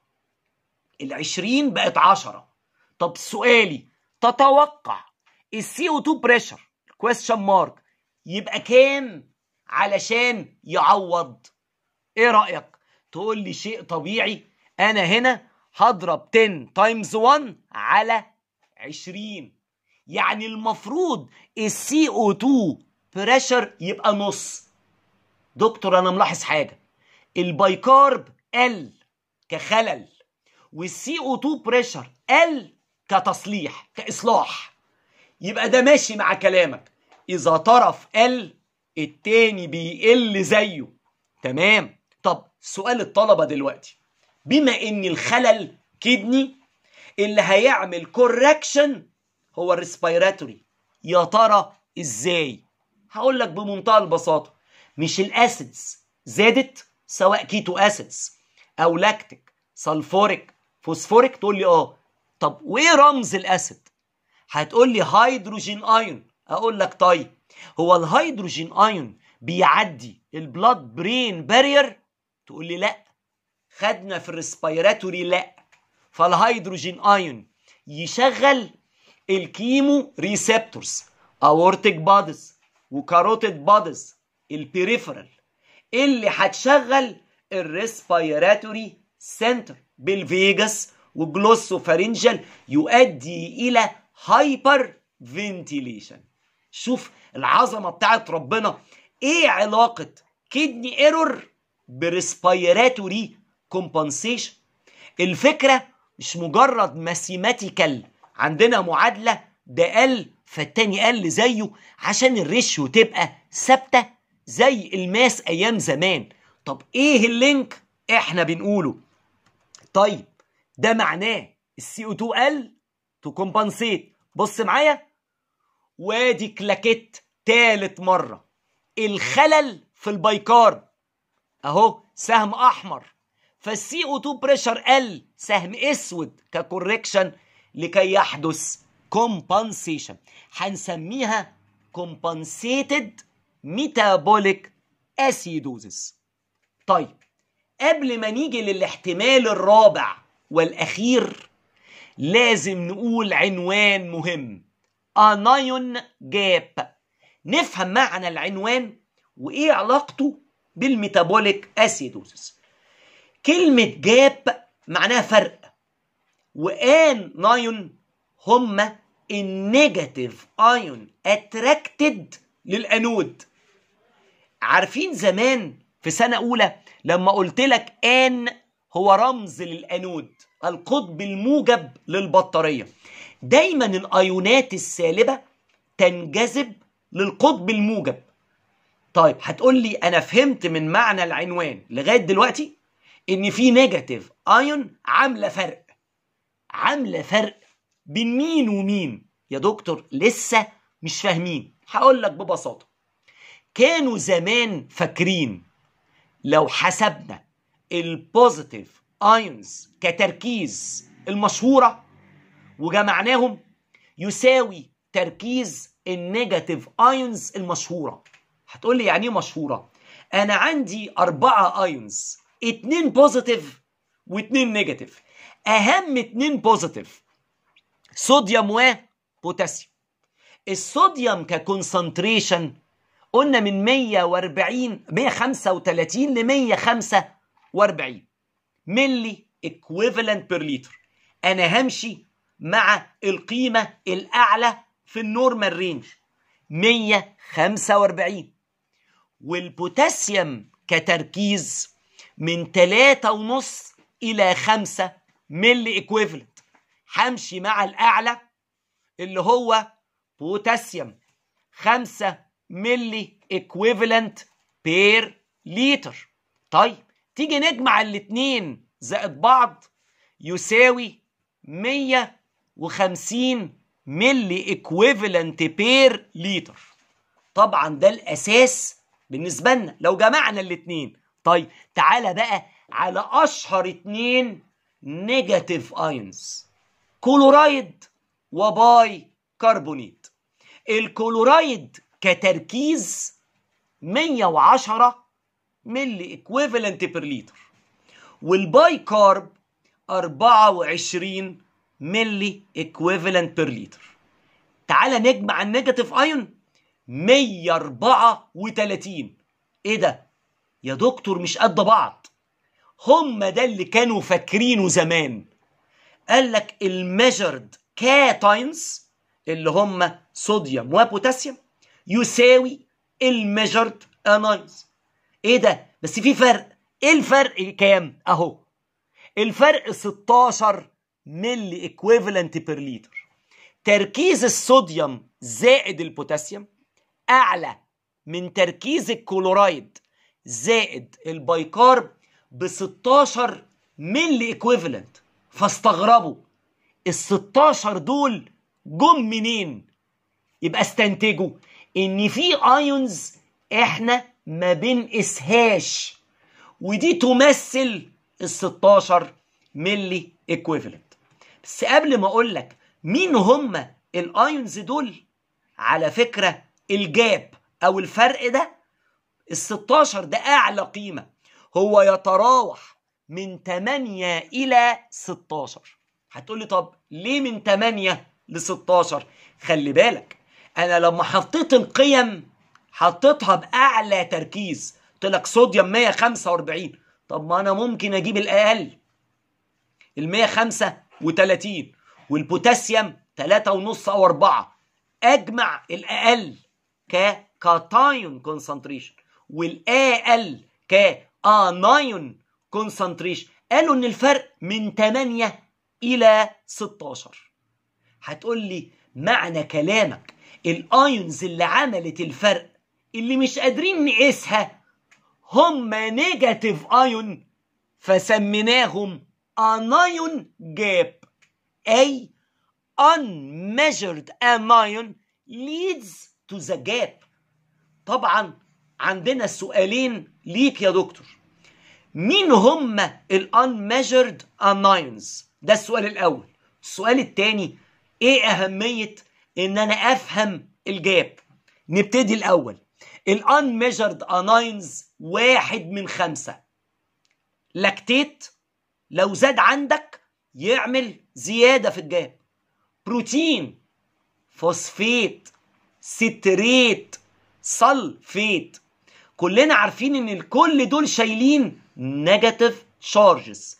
ال20 بقت 10. طب سؤالي، تتوقع الCO2 بريشر question mark يبقى كام علشان يعوض؟ ايه رأيك؟ تقول لي شيء طبيعي، انا هنا هضرب 10 تايمز 1 على 20، يعني المفروض الCO2 بريشر يبقى نص. دكتور انا ملاحظ حاجة، البايكارب قل كخلل، والCO2 بريشر قل كتصليح كإصلاح، يبقى ده ماشي مع كلامك. إذا طرف قل التاني بيقل زيه. تمام. طب سؤال الطلبة دلوقتي، بما ان الخلل كدني، اللي هيعمل كوركشن هو الريسبيراتوري، يا ترى ازاي؟ هقول لك بمنتهى البساطة، مش الاسيدز زادت، سواء كيتو اسيدز او لاكتيك سلفوريك فوسفوريك؟ تقول لي طب وايه رمز الاسيد؟ هتقول لي هيدروجين ايون. اقول لك طيب، هو الهيدروجين ايون بيعدي البلاد برين بارير؟ تقول لي لا. خدنا في الريسبيراتوري لا. فالهيدروجين ايون يشغل الكيمو ريسبتورز، اورتيك بادز وكاروتيد بادز، البيريفرال، اللي هتشغل الريسبيراتوري سنتر بالفيجاس وجلوسوفارينجال، يؤدي الى هايبر فنتيليشن. شوف العظمه بتاعت ربنا. ايه علاقه كدني ايرور بريسبيراتوري كومبنسيشن؟ الفكره مش مجرد ماثيماتيكال، عندنا معادله ده قل فالتاني قل زيه عشان الريشيو تبقى ثابته زي الماس ايام زمان. طب ايه اللينك احنا بنقوله؟ طيب ده معناه الCO2 قل تو كومبنسيت. بص معايا، وادي كلاكيت تالت مره، الخلل في البايكارب اهو سهم احمر، فالسي او 2 بريشر قل سهم اسود ككوركشن لكي يحدث كومبنسيشن. هنسميها كومبنسيتد ميتابوليك اسيدوزس. طيب قبل ما نيجي للاحتمال الرابع والاخير لازم نقول عنوان مهم، انايون جاب. نفهم معنى العنوان وايه علاقته بالميتابوليك اسيدوزس. كلمة جاب معناها فرق، وان نايون هما النيجاتيف ايون اتراكتد للانود. عارفين زمان في سنة اولى لما قلت لك ان هو رمز للانود، القطب الموجب للبطارية، دايما الايونات السالبة تنجذب للقطب الموجب. طيب هتقول لي انا فهمت من معنى العنوان لغاية دلوقتي ان في نيجاتيف ايون عاملة فرق بين مين ومين. يا دكتور لسه مش فاهمين. هقول لك ببساطة، كانوا زمان فاكرين لو حسبنا البوزيتيف ايونز كتركيز المشهورة وجمعناهم يساوي تركيز النيجاتيف ايونز المشهورة. هتقول لي يعني ايه مشهورة؟ انا عندي 4 ايونز، 2 بوزيتيف و2 نيجاتيف. اهم 2 بوزيتيف صوديوم وبوتاسيوم. الصوديوم ككونسنتريشن قلنا من 135 ل 145 ملي اكويفالنت بير لتر. انا همشي مع القيمة الاعلى في النورمال رينج 145. والبوتاسيوم كتركيز من 3.5 إلى 5 ملي اكويفالنت. همشي مع الأعلى اللي هو بوتاسيوم 5 ملي اكويفالنت بير لتر. طيب تيجي نجمع الاتنين زائد بعض يساوي 150 ملي اكويفالنت بير لتر. طبعا ده الأساس بالنسبة لنا لو جمعنا الاتنين. طيب تعالى بقى على أشهر 2 نيجاتيف ايونز، كلورايد وباي كربونيت. الكلورايد كتركيز 110 ملي اكويفالنت بير لتر، والباي كارب 24 ملي اكويفالنت بير لتر. تعالى نجمع النيجاتيف ايون 134. ايه ده يا دكتور؟ مش قد بعض. هم ده اللي كانوا فاكرينه زمان. قال لك الميجرد كاتاينز اللي هم صوديوم وبوتاسيوم يساوي الميجرد اناينز. ايه ده؟ بس في فرق. ايه الفرق؟ كام؟ اهو الفرق 16 ملي اكويفالنت بير لتر. تركيز الصوديوم زائد البوتاسيوم اعلى من تركيز الكلورايد زائد البايكارب ب 16 ملي اكويفالنت. فاستغربوا ال 16 دول جم منين؟ يبقى استنتجوا ان في ايونز احنا ما بنقيسهاش، ودي تمثل ال 16 ملي اكويفالنت. بس قبل ما اقول لك مين هم الايونز دول، على فكرة الجاب او الفرق ده ال 16 ده اعلى قيمة، هو يتراوح من 8 الى 16. هتقولي طب ليه من 8 ل 16؟ خلي بالك انا لما حطيت القيم حطيتها باعلى تركيز. قلت لك صوديوم 145، طب ما انا ممكن اجيب الاقل ال 135، والبوتاسيوم 3.5 او 4، اجمع الاقل ككاتايون كونسنتريشن والاقل كانايون كونسنتريشن. قالوا ان الفرق من 8 الى 16. هتقول لي معنى كلامك الايونز اللي عملت الفرق اللي مش قادرين نقيسها هم نيجاتيف ايون، فسميناهم انايون جاب. اي unmeasured anion leads to the gap. طبعا عندنا سؤالين ليك يا دكتور. مين هم الانميجرد انايونز؟ ده السؤال الاول. السؤال الثاني، ايه اهميه ان انا افهم الجاب؟ نبتدي الاول. الانميجرد انايونز 1/5. لاكتيت لو زاد عندك يعمل زياده في الجاب. بروتين، فوسفيت، ستريت، صلفيت، كلنا عارفين ان كل دول شايلين نيجاتيف شارجز،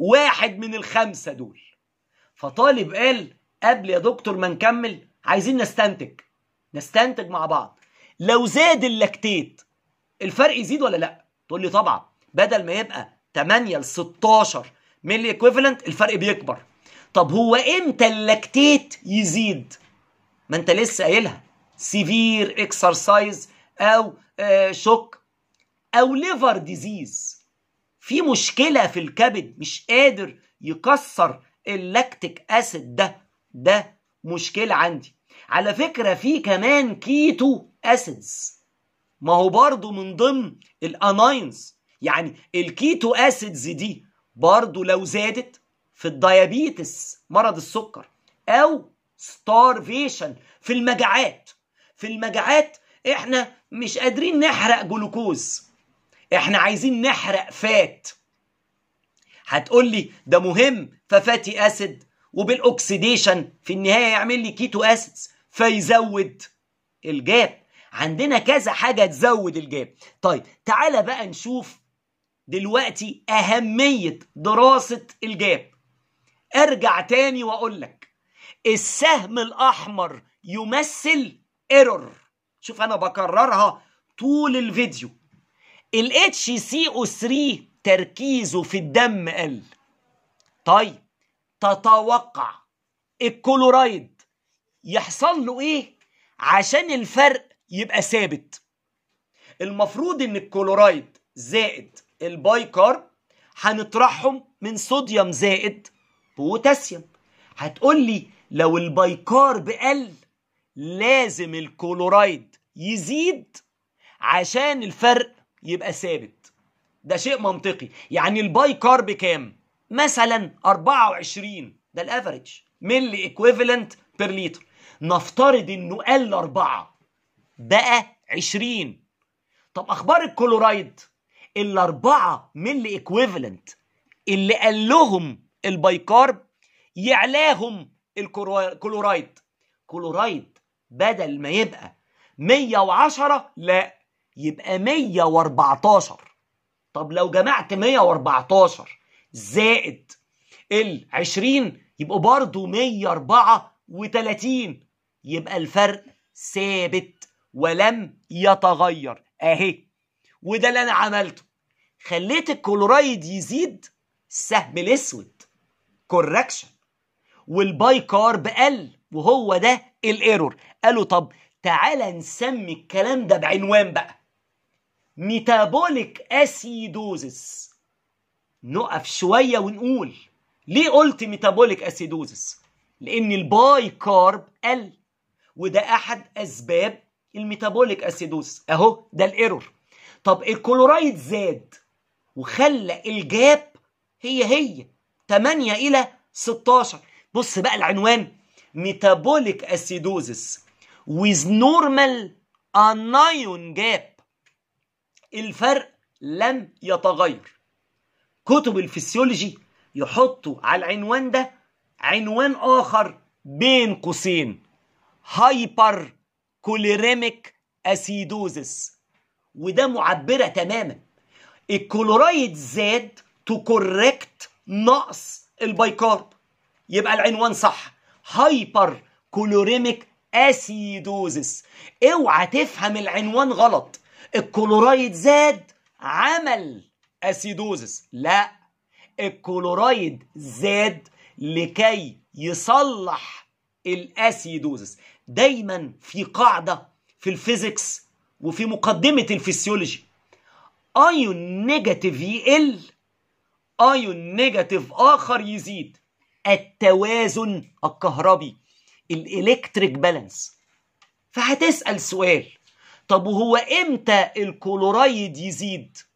1/5 دول. فطالب قال قبل يا دكتور ما نكمل عايزين نستنتج مع بعض. لو زاد اللاكتيت الفرق يزيد ولا لا؟ تقول لي طبعا، بدل ما يبقى 8 ل 16 ملي ايكويفالنت الفرق بيكبر. طب هو امتى اللاكتيت يزيد؟ ما انت لسه قايلها، سيفير اكسرسايز او شوك او ليفر ديزيز، في مشكله في الكبد مش قادر يكسر اللاكتيك اسيد ده مشكله عندي. على فكره في كمان كيتو اسيدز، ما هو برضو من ضمن الاناينز. يعني الكيتو اسيدز دي برضو لو زادت في الديابيتس مرض السكر او ستارفيشن في المجاعات احنا مش قادرين نحرق جلوكوز، احنا عايزين نحرق فات. هتقول لي ده مهم، ففاتي اسيد وبالاكسيديشن في النهايه يعمل لي كيتو اسيدز فيزود الجاب. عندنا كذا حاجه تزود الجاب. طيب تعالى بقى نشوف دلوقتي اهميه دراسه الجاب. ارجع تاني واقول لك السهم الاحمر يمثل ايرور. شوف انا بكررها طول الفيديو. ال HCO3 تركيزه في الدم قل. طيب تتوقع الكلورايد يحصل له ايه عشان الفرق يبقى ثابت؟ المفروض ان الكلورايد زائد البايكارب هنطرحهم من صوديوم زائد بوتاسيوم. هتقول لي لو البايكارب قل لازم الكلورايد يزيد عشان الفرق يبقى ثابت. ده شيء منطقي. يعني البايكارب كام؟ مثلا 24، ده الافريج ملي ايكويفالنت بير لتر. نفترض انه قل 4 بقى 20. طب اخبار الكلورايد؟ ال4 ملي ايكويفالنت اللي قال لهم البايكارب يعلاهم الكلورايد. كلورايد بدل ما يبقى 110 لا يبقى 114. طب لو جمعت 114 زائد ال20 يبقوا برضو 134، يبقى الفرق ثابت ولم يتغير اهي. وده اللي انا عملته، خليت الكلورايد يزيد السهم الاسود كوركشن، والبايكارب قل، وهو ده الايرور. قالوا طب تعالى نسمي الكلام ده بعنوان بقى، ميتابوليك اسيدوزس. نقف شويه ونقول ليه قلت ميتابوليك اسيدوزس؟ لان البايكارب قل، وده احد اسباب الميتابوليك اسيدوزس اهو، ده الايرور. طب الكلورايد زاد وخلى الجاب هي 8 إلى 16. بص بقى العنوان، ميتابوليك اسيدوزس with normal anion gap. الفرق لم يتغير. كتب الفسيولوجي يحطوا على العنوان ده عنوان آخر بين قوسين، هايبر كوليريميك اسيدوزس، وده معبرة تماما. الكلورايد زاد تكوركت نقص البايكارب، يبقى العنوان صح، هايبر كولوريميك اسيدوزس. اوعى تفهم العنوان غلط، الكلورايد زاد عمل اسيدوزس، لا، الكلورايد زاد لكي يصلح الاسيدوزس. دايما في قاعدة في الفيزيكس وفي مقدمة الفسيولوجي، ايون نيجاتيف يقل ايون نيجاتيف اخر يزيد، التوازن الكهربي، الالكتريك بالانس. فهتسأل سؤال، طب وهو امتى الكلورايد يزيد؟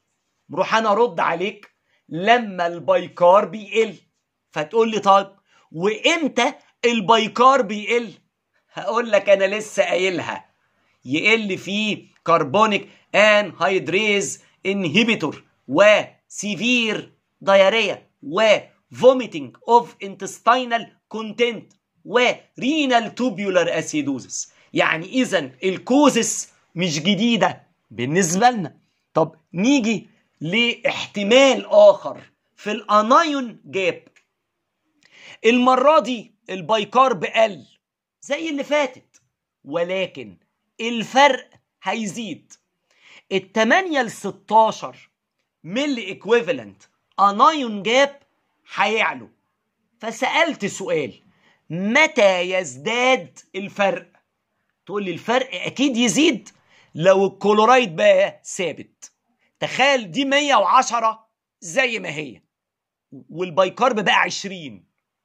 مروح انا ارد عليك لما البيكار بيقل. فتقول لي طيب وامتى البيكار بيقل؟ هقول لك انا لسه قايلها، يقل فيه كربونيك انهيدريز انهبيتور وسيفير دايريا وفوميتنج اوف انتستينال كونتنت ورينال توبيولار اسيدوزس. يعني اذا الكوزس مش جديده بالنسبه لنا. طب نيجي لاحتمال اخر في الانايون جاب. المره دي البيكارب قل زي اللي فاتت، ولكن الفرق هيزيد. ال8 ل 16 ملي ايكويفالنت انايون جاب هيعلو. فسألت سؤال، متى يزداد الفرق؟ تقول لي الفرق اكيد يزيد لو الكلورايد بقى ثابت. تخيل دي 110 زي ما هي والبيكارب بقى 20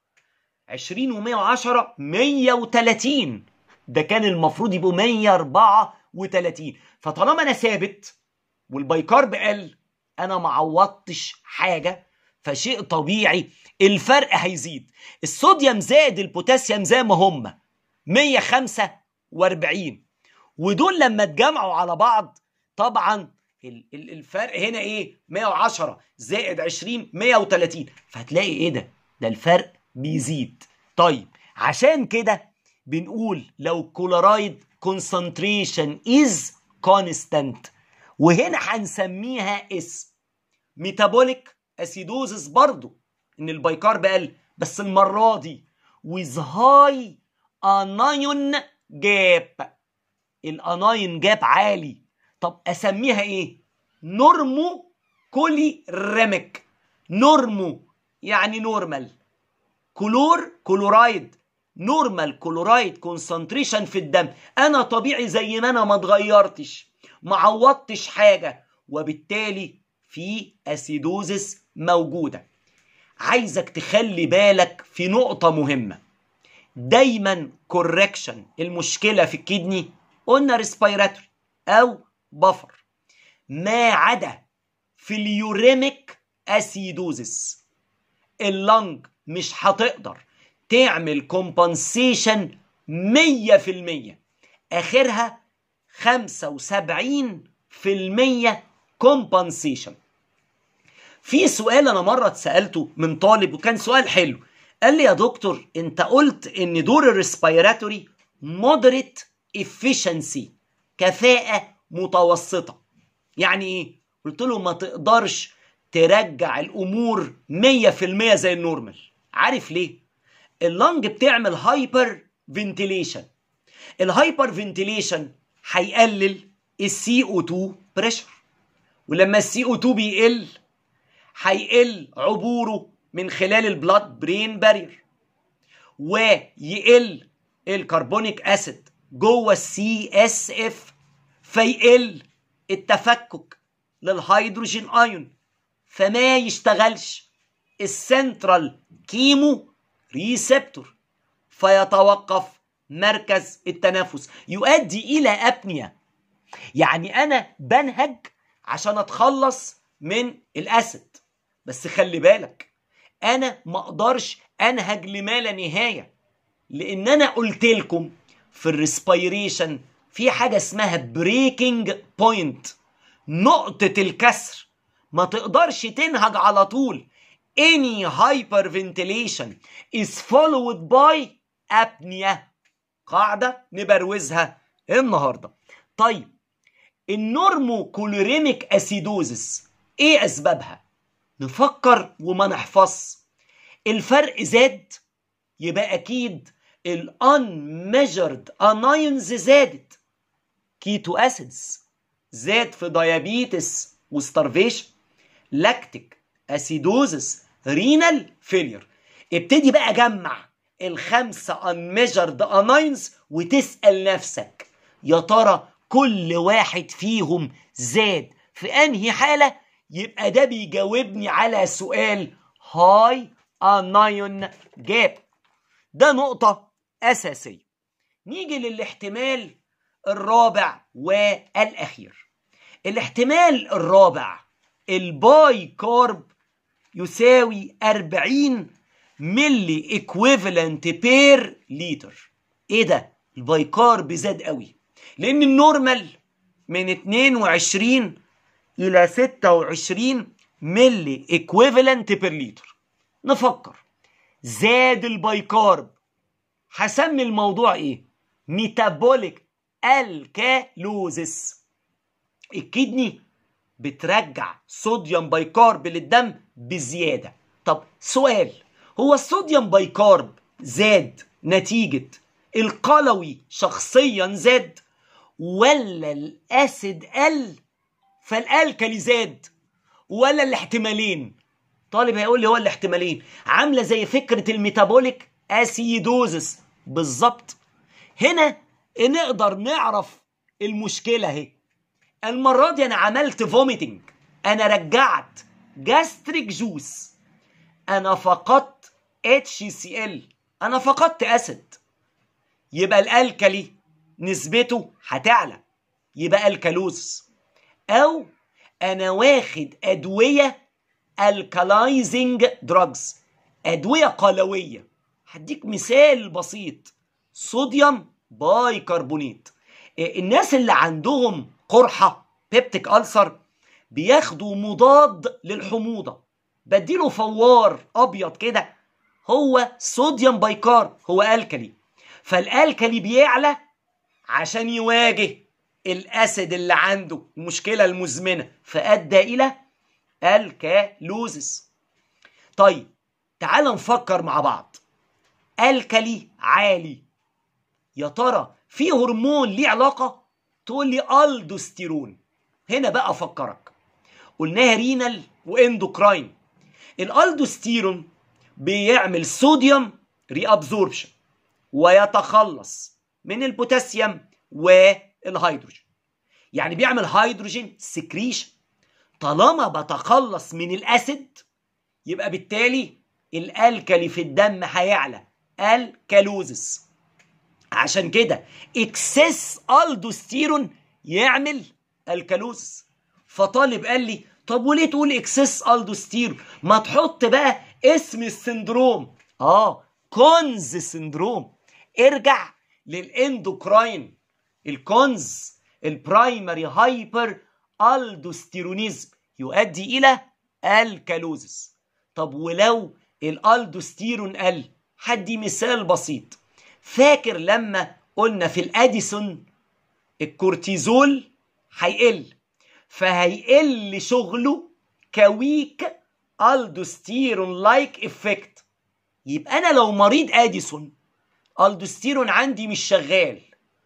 و110 130. ده كان المفروض يبقوا 134. فطالما انا ثابت والبيكارب قل انا ما عوضتش حاجه، فشيء طبيعي الفرق هيزيد. الصوديوم زائد البوتاسيوم زي ما هم 145، ودول لما اتجمعوا على بعض طبعا الفرق هنا ايه؟ 110 زائد 20 130. فهتلاقي ايه ده الفرق بيزيد. طيب عشان كده بنقول لو الكلورايد concentration is constant، وهنا هنسميها اسم ميتابوليك اسيدوزس برضو، ان البيكارب قل بس المره دي with high anion gap. الاناين جاب عالي. طب اسميها ايه؟ نورمو كوليريميك. نورمو يعني نورمال، كلورايد نورمال كلورايد كونسنتريشن في الدم. انا طبيعي زي ما انا، ما اتغيرتش، ما عوضتش حاجه، وبالتالي في اسيدوزس موجوده. عايزك تخلي بالك في نقطه مهمه. دايما كوركشن المشكله في الكدني قلنا ريسبيراتوري او بفر، ما عدا في اليوريميك اسيدوزس اللنج مش هتقدر تعمل كومبنسيشن 100%، اخرها 75% كومبنسيشن. في سؤال انا مره اتسالته من طالب وكان سؤال حلو، قال لي يا دكتور انت قلت ان دور الريسبيراتوري مودريت افيشنسي، كفاءه متوسطه، يعني ايه؟ قلت له ما تقدرش ترجع الامور 100% زي النورمال. عارف ليه؟ اللنج بتعمل هايبر فنتيليشن. الهايبر فنتيليشن هيقلل السي او 2 بريشر، ولما السي او 2 بيقل هيقل عبوره من خلال البلاد برين بارير، ويقل الكربونيك اسيد جوه السي اس اف، فيقل التفكك للهيدروجين ايون، فما يشتغلش السنترال كيمو ريسبتور، فيتوقف مركز التنفس، يؤدي الى ابنيا. يعني انا بنهج عشان اتخلص من الاسيد، بس خلي بالك انا ما اقدرش انهج لما لا نهايه، لان انا قلت لكم في الريسبيريشن في حاجه اسمها بريكنج بوينت، نقطه الكسر. ما تقدرش تنهج على طول. any hyperventilation is followed by apnea. قاعده نبروزها النهارده. طيب النورمو كولوريميك اسيدوزس ايه اسبابها؟ نفكر وما نحفظ. الفرق زاد، يبقى اكيد الانميجرد انايونز زادت. كيتو اسيدز زاد في ديابيتس وستارفيشن. لاكتيك اسيدوزس، رينال فيلير. ابتدي بقى جمع الخمسه انميجرد انايونز وتسال نفسك يا ترى كل واحد فيهم زاد في انهي حاله؟ يبقى ده بيجاوبني على سؤال هاي انايون جاب. ده نقطة أساسية. نيجي للاحتمال الرابع والأخير. الاحتمال الرابع الباي كارب يساوي 40 ملي ايكويفالنت بير لتر. ايه ده؟ الباي كارب زاد قوي، لان النورمال من 22 الى 26 ملي ايكويفالنت بير لتر. نفكر، زاد الباي كارب، هسمي الموضوع ايه؟ ميتابوليك الكالوزس. الكدني بترجع صوديوم بايكارب للدم بزياده. طب سؤال، هو الصوديوم بايكارب زاد نتيجه القلوي شخصيا زاد، ولا الاسيد قل فالالكالي زاد، ولا الاحتمالين؟ طالب هيقول لي هو الاحتمالين. عامله زي فكره الميتابوليك اسيدوزس بالظبط. هنا نقدر نعرف المشكله اهي. المره دي انا عملت فوميتنج، انا رجعت جاستريك جوس، انا فقدت HCl، انا فقدت اسيد، يبقى الالكالي نسبته هتعلى، يبقى الكالوز. او انا واخد ادويه الكالايزنج دراجز، ادويه قلويه. هديك مثال بسيط، صوديوم باي كربونات. الناس اللي عندهم قرحه بيبتيك ألسر بياخدوا مضاد للحموضه، بديله فوار ابيض كده، هو صوديوم بايكارب، هو الكالي، فالالكالي بيعلى عشان يواجه الاسيد اللي عنده، المشكله المزمنه، فادى الى الكالوزس. طيب تعال نفكر مع بعض. الكالي عالي، يا ترى في هرمون ليه علاقه؟ تقول لي الدوستيرون. هنا بقى افكرك، قلناها رينال واندوكراين. الالدوستيرون بيعمل صوديوم ري ابزوربشن ويتخلص من البوتاسيوم والهيدروجين، يعني بيعمل هيدروجين سكريشن. طالما بتخلص من الاسيد يبقى بالتالي الالكالي في الدم هيعلى، الكالوزس. عشان كده اكسس الدوستيرون يعمل الكالوزس. فطالب قال لي طب وليه تقول اكسس الدوستيرون؟ ما تحط بقى اسم السندروم، كونز سندروم. ارجع للاندوكراين، الكونز البرايمري هايبر الدوستيرونيزم يؤدي الى الكالوزس. طب ولو الالدوستيرون قل؟ هدي مثال بسيط. فاكر لما قلنا في الاديسون الكورتيزول هيقل، فهيقل شغله كويك الدوستيرون لايك افكت. يبقى انا لو مريض اديسون الدوستيرون عندي مش شغال،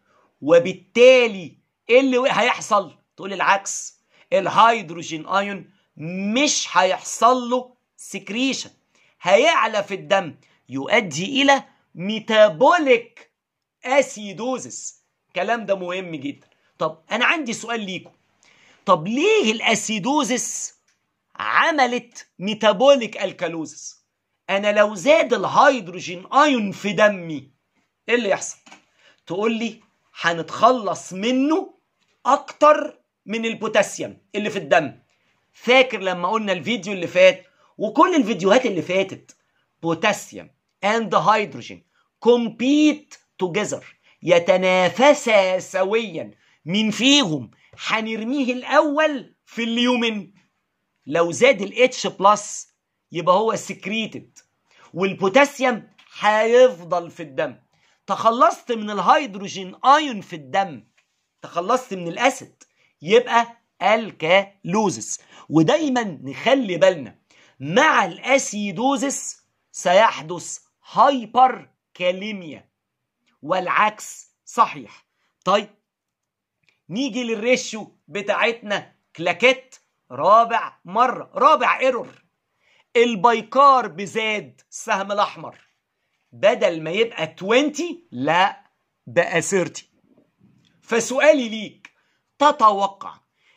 وبالتالي ايه اللي هيحصل؟ تقول العكس، الهيدروجين ايون مش هيحصل له سكريشن، هيعلى في الدم، يؤدي الى ميتابوليك اسيدوزس. الكلام ده مهم جدا. طب انا عندي سؤال ليكم، طب ليه الاسيدوزس عملت ميتابوليك الكالوزس؟ انا لو زاد الهيدروجين ايون في دمي ايه اللي يحصل؟ تقول لي هنتخلص منه اكتر من البوتاسيوم اللي في الدم. فاكر لما قلنا الفيديو اللي فات وكل الفيديوهات اللي فاتت، بوتاسيوم اند هيدروجين compete together، يتنافسا سويا، مين فيهم هنرميه الاول في اليومن؟ لو زاد الاتش بلس يبقى هو سكريتد، والبوتاسيوم هيفضل في الدم. تخلصت من الهيدروجين ايون في الدم، تخلصت من الاسيد، يبقى الكالوزس. ودايما نخلي بالنا مع الاسيدوزس سيحدث هايبر كاليميا، والعكس صحيح. طيب نيجي للريشيو بتاعتنا، كلاكيت رابع مرة، رابع ايرور. البايكارب زاد، السهم الاحمر، بدل ما يبقى 20 لا بقى 30. فسؤالي ليك، تتوقع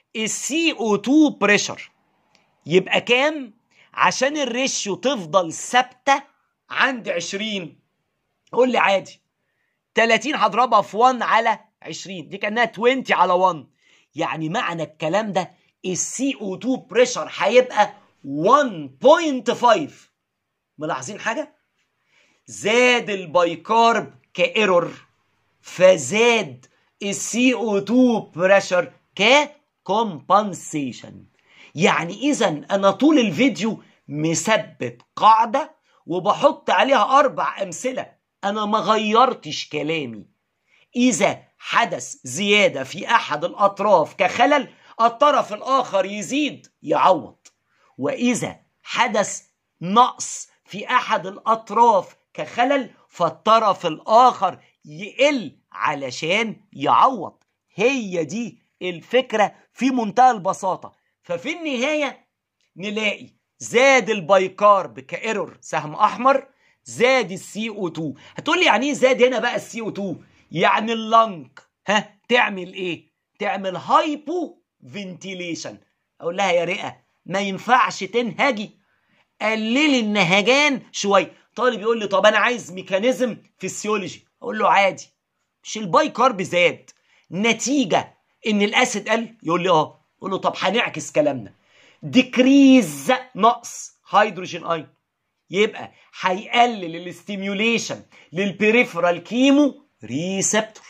الCO2 بريشر يبقى كام عشان الريشيو تفضل ثابته عند 20؟ قول لي عادي 30 هضربها في 1 على 20، دي كانها 20 على 1. يعني معنى الكلام ده CO2 بريشر هيبقى 1.5. ملاحظين حاجة؟ زاد البايكارب كايرور، فزاد CO2 بريشر ككومبنسيشن. يعني إذا أنا طول الفيديو مثبت قاعدة وبحط عليها 4 أمثلة، أنا ما غيرتش كلامي. إذا حدث زيادة في أحد الأطراف كخلل، الطرف الآخر يزيد يعوض، وإذا حدث نقص في أحد الأطراف كخلل فالطرف الآخر يقل علشان يعوض. هي دي الفكرة في منتهى البساطة. ففي النهاية نلاقي زاد البايكارب كايرور سهم أحمر، زاد CO2. هتقولي يعني ايه زاد هنا بقى CO2؟ يعني اللنج تعمل ايه؟ تعمل هايبو فنتيليشن. اقول لها يا رئة ما ينفعش تنهجي، قللي النهجان شويه. طالب يقول لي طب انا عايز ميكانيزم فيسيولوجي، اقول له عادي، مش الباي كارب زاد نتيجه ان الاسيد قل؟ يقول لي اه. اقول له طب هنعكس كلامنا، ديكريز نقص هيدروجين ايون، يبقى هيقلل الاستيميوليشن للبريفرال كيمو ريسبتور،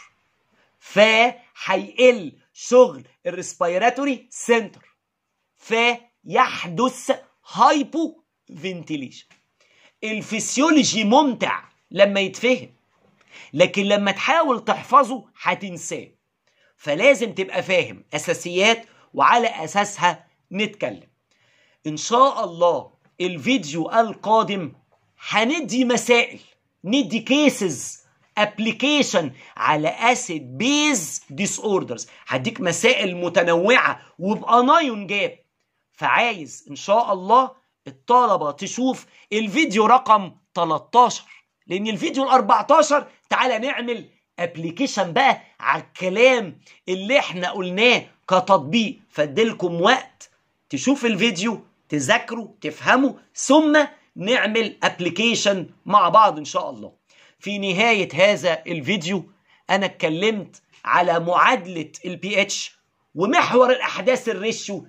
فهيقل شغل الريسبيراتوري سنتر، فيحدث هايبو فنتيليشن. الفسيولوجي ممتع لما يتفهم، لكن لما تحاول تحفظه هتنساه. فلازم تبقى فاهم اساسيات وعلى اساسها نتكلم. ان شاء الله الفيديو القادم هندي مسائل، ندي كيسز ابليكيشن على اسيد بيز ديس اوردرز. هديك مسائل متنوعه وبانايون جاب. فعايز ان شاء الله الطلبه تشوف الفيديو رقم 13، لان الفيديو ال14 تعالى نعمل ابليكيشن بقى على الكلام اللي احنا قلناه كتطبيق. فاديلكم وقت تشوف الفيديو، تذاكروا، تفهموا، ثم نعمل ابليكيشن مع بعض ان شاء الله. في نهاية هذا الفيديو انا اتكلمت على معادلة البي اتش ومحور الاحداث الريشيو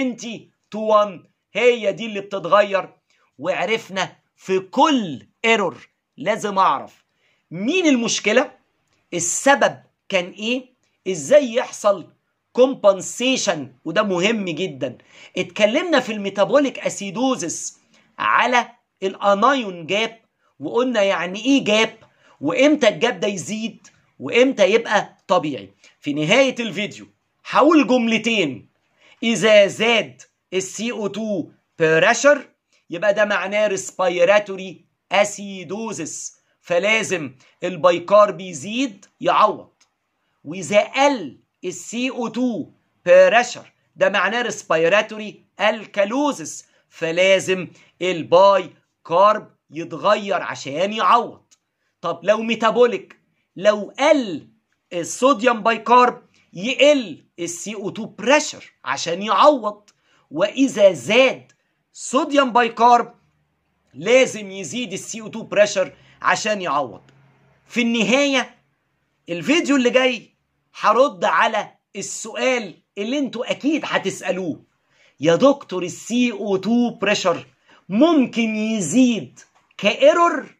20:1، هي دي اللي بتتغير. وعرفنا في كل ايرور لازم اعرف مين المشكلة، السبب كان ايه، ازاي يحصل كومبنسيشن، وده مهم جدا. اتكلمنا في الميتابوليك اسيدوزس على الانايون جاب، وقلنا يعني ايه جاب، وامتى الجاب ده يزيد وامتى يبقى طبيعي. في نهاية الفيديو هقول جملتين. اذا زاد CO2 بريشر يبقى ده معناه ريسبيراتوري اسيدوزس، فلازم البايكارب يزيد يعوض. واذا قل CO2 بريشر ده معناه ريسبيراتوري الكالوزس، فلازم الباي كارب يتغير عشان يعوض. طب لو ميتابوليك، لو قل الصوديوم باي كارب يقل CO2 بريشر عشان يعوض. واذا زاد صوديوم باي كارب لازم يزيد CO2 بريشر عشان يعوض. في النهاية الفيديو اللي جاي هرد على السؤال اللي انتوا اكيد هتسألوه، يا دكتور CO2 بريشر ممكن يزيد كايرور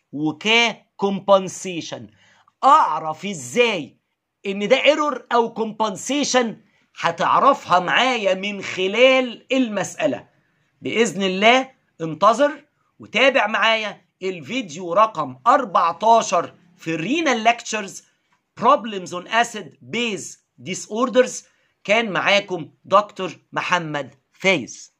وككومبنسيشن، اعرف ازاي ان ده ايرور او كومبنسيشن؟ هتعرفها معايا من خلال المسألة بإذن الله. انتظر وتابع معايا الفيديو رقم 14 في الرينال ليكتشرز Problems on Acid Base Disorders. كان معاكم دكتور محمد فايز.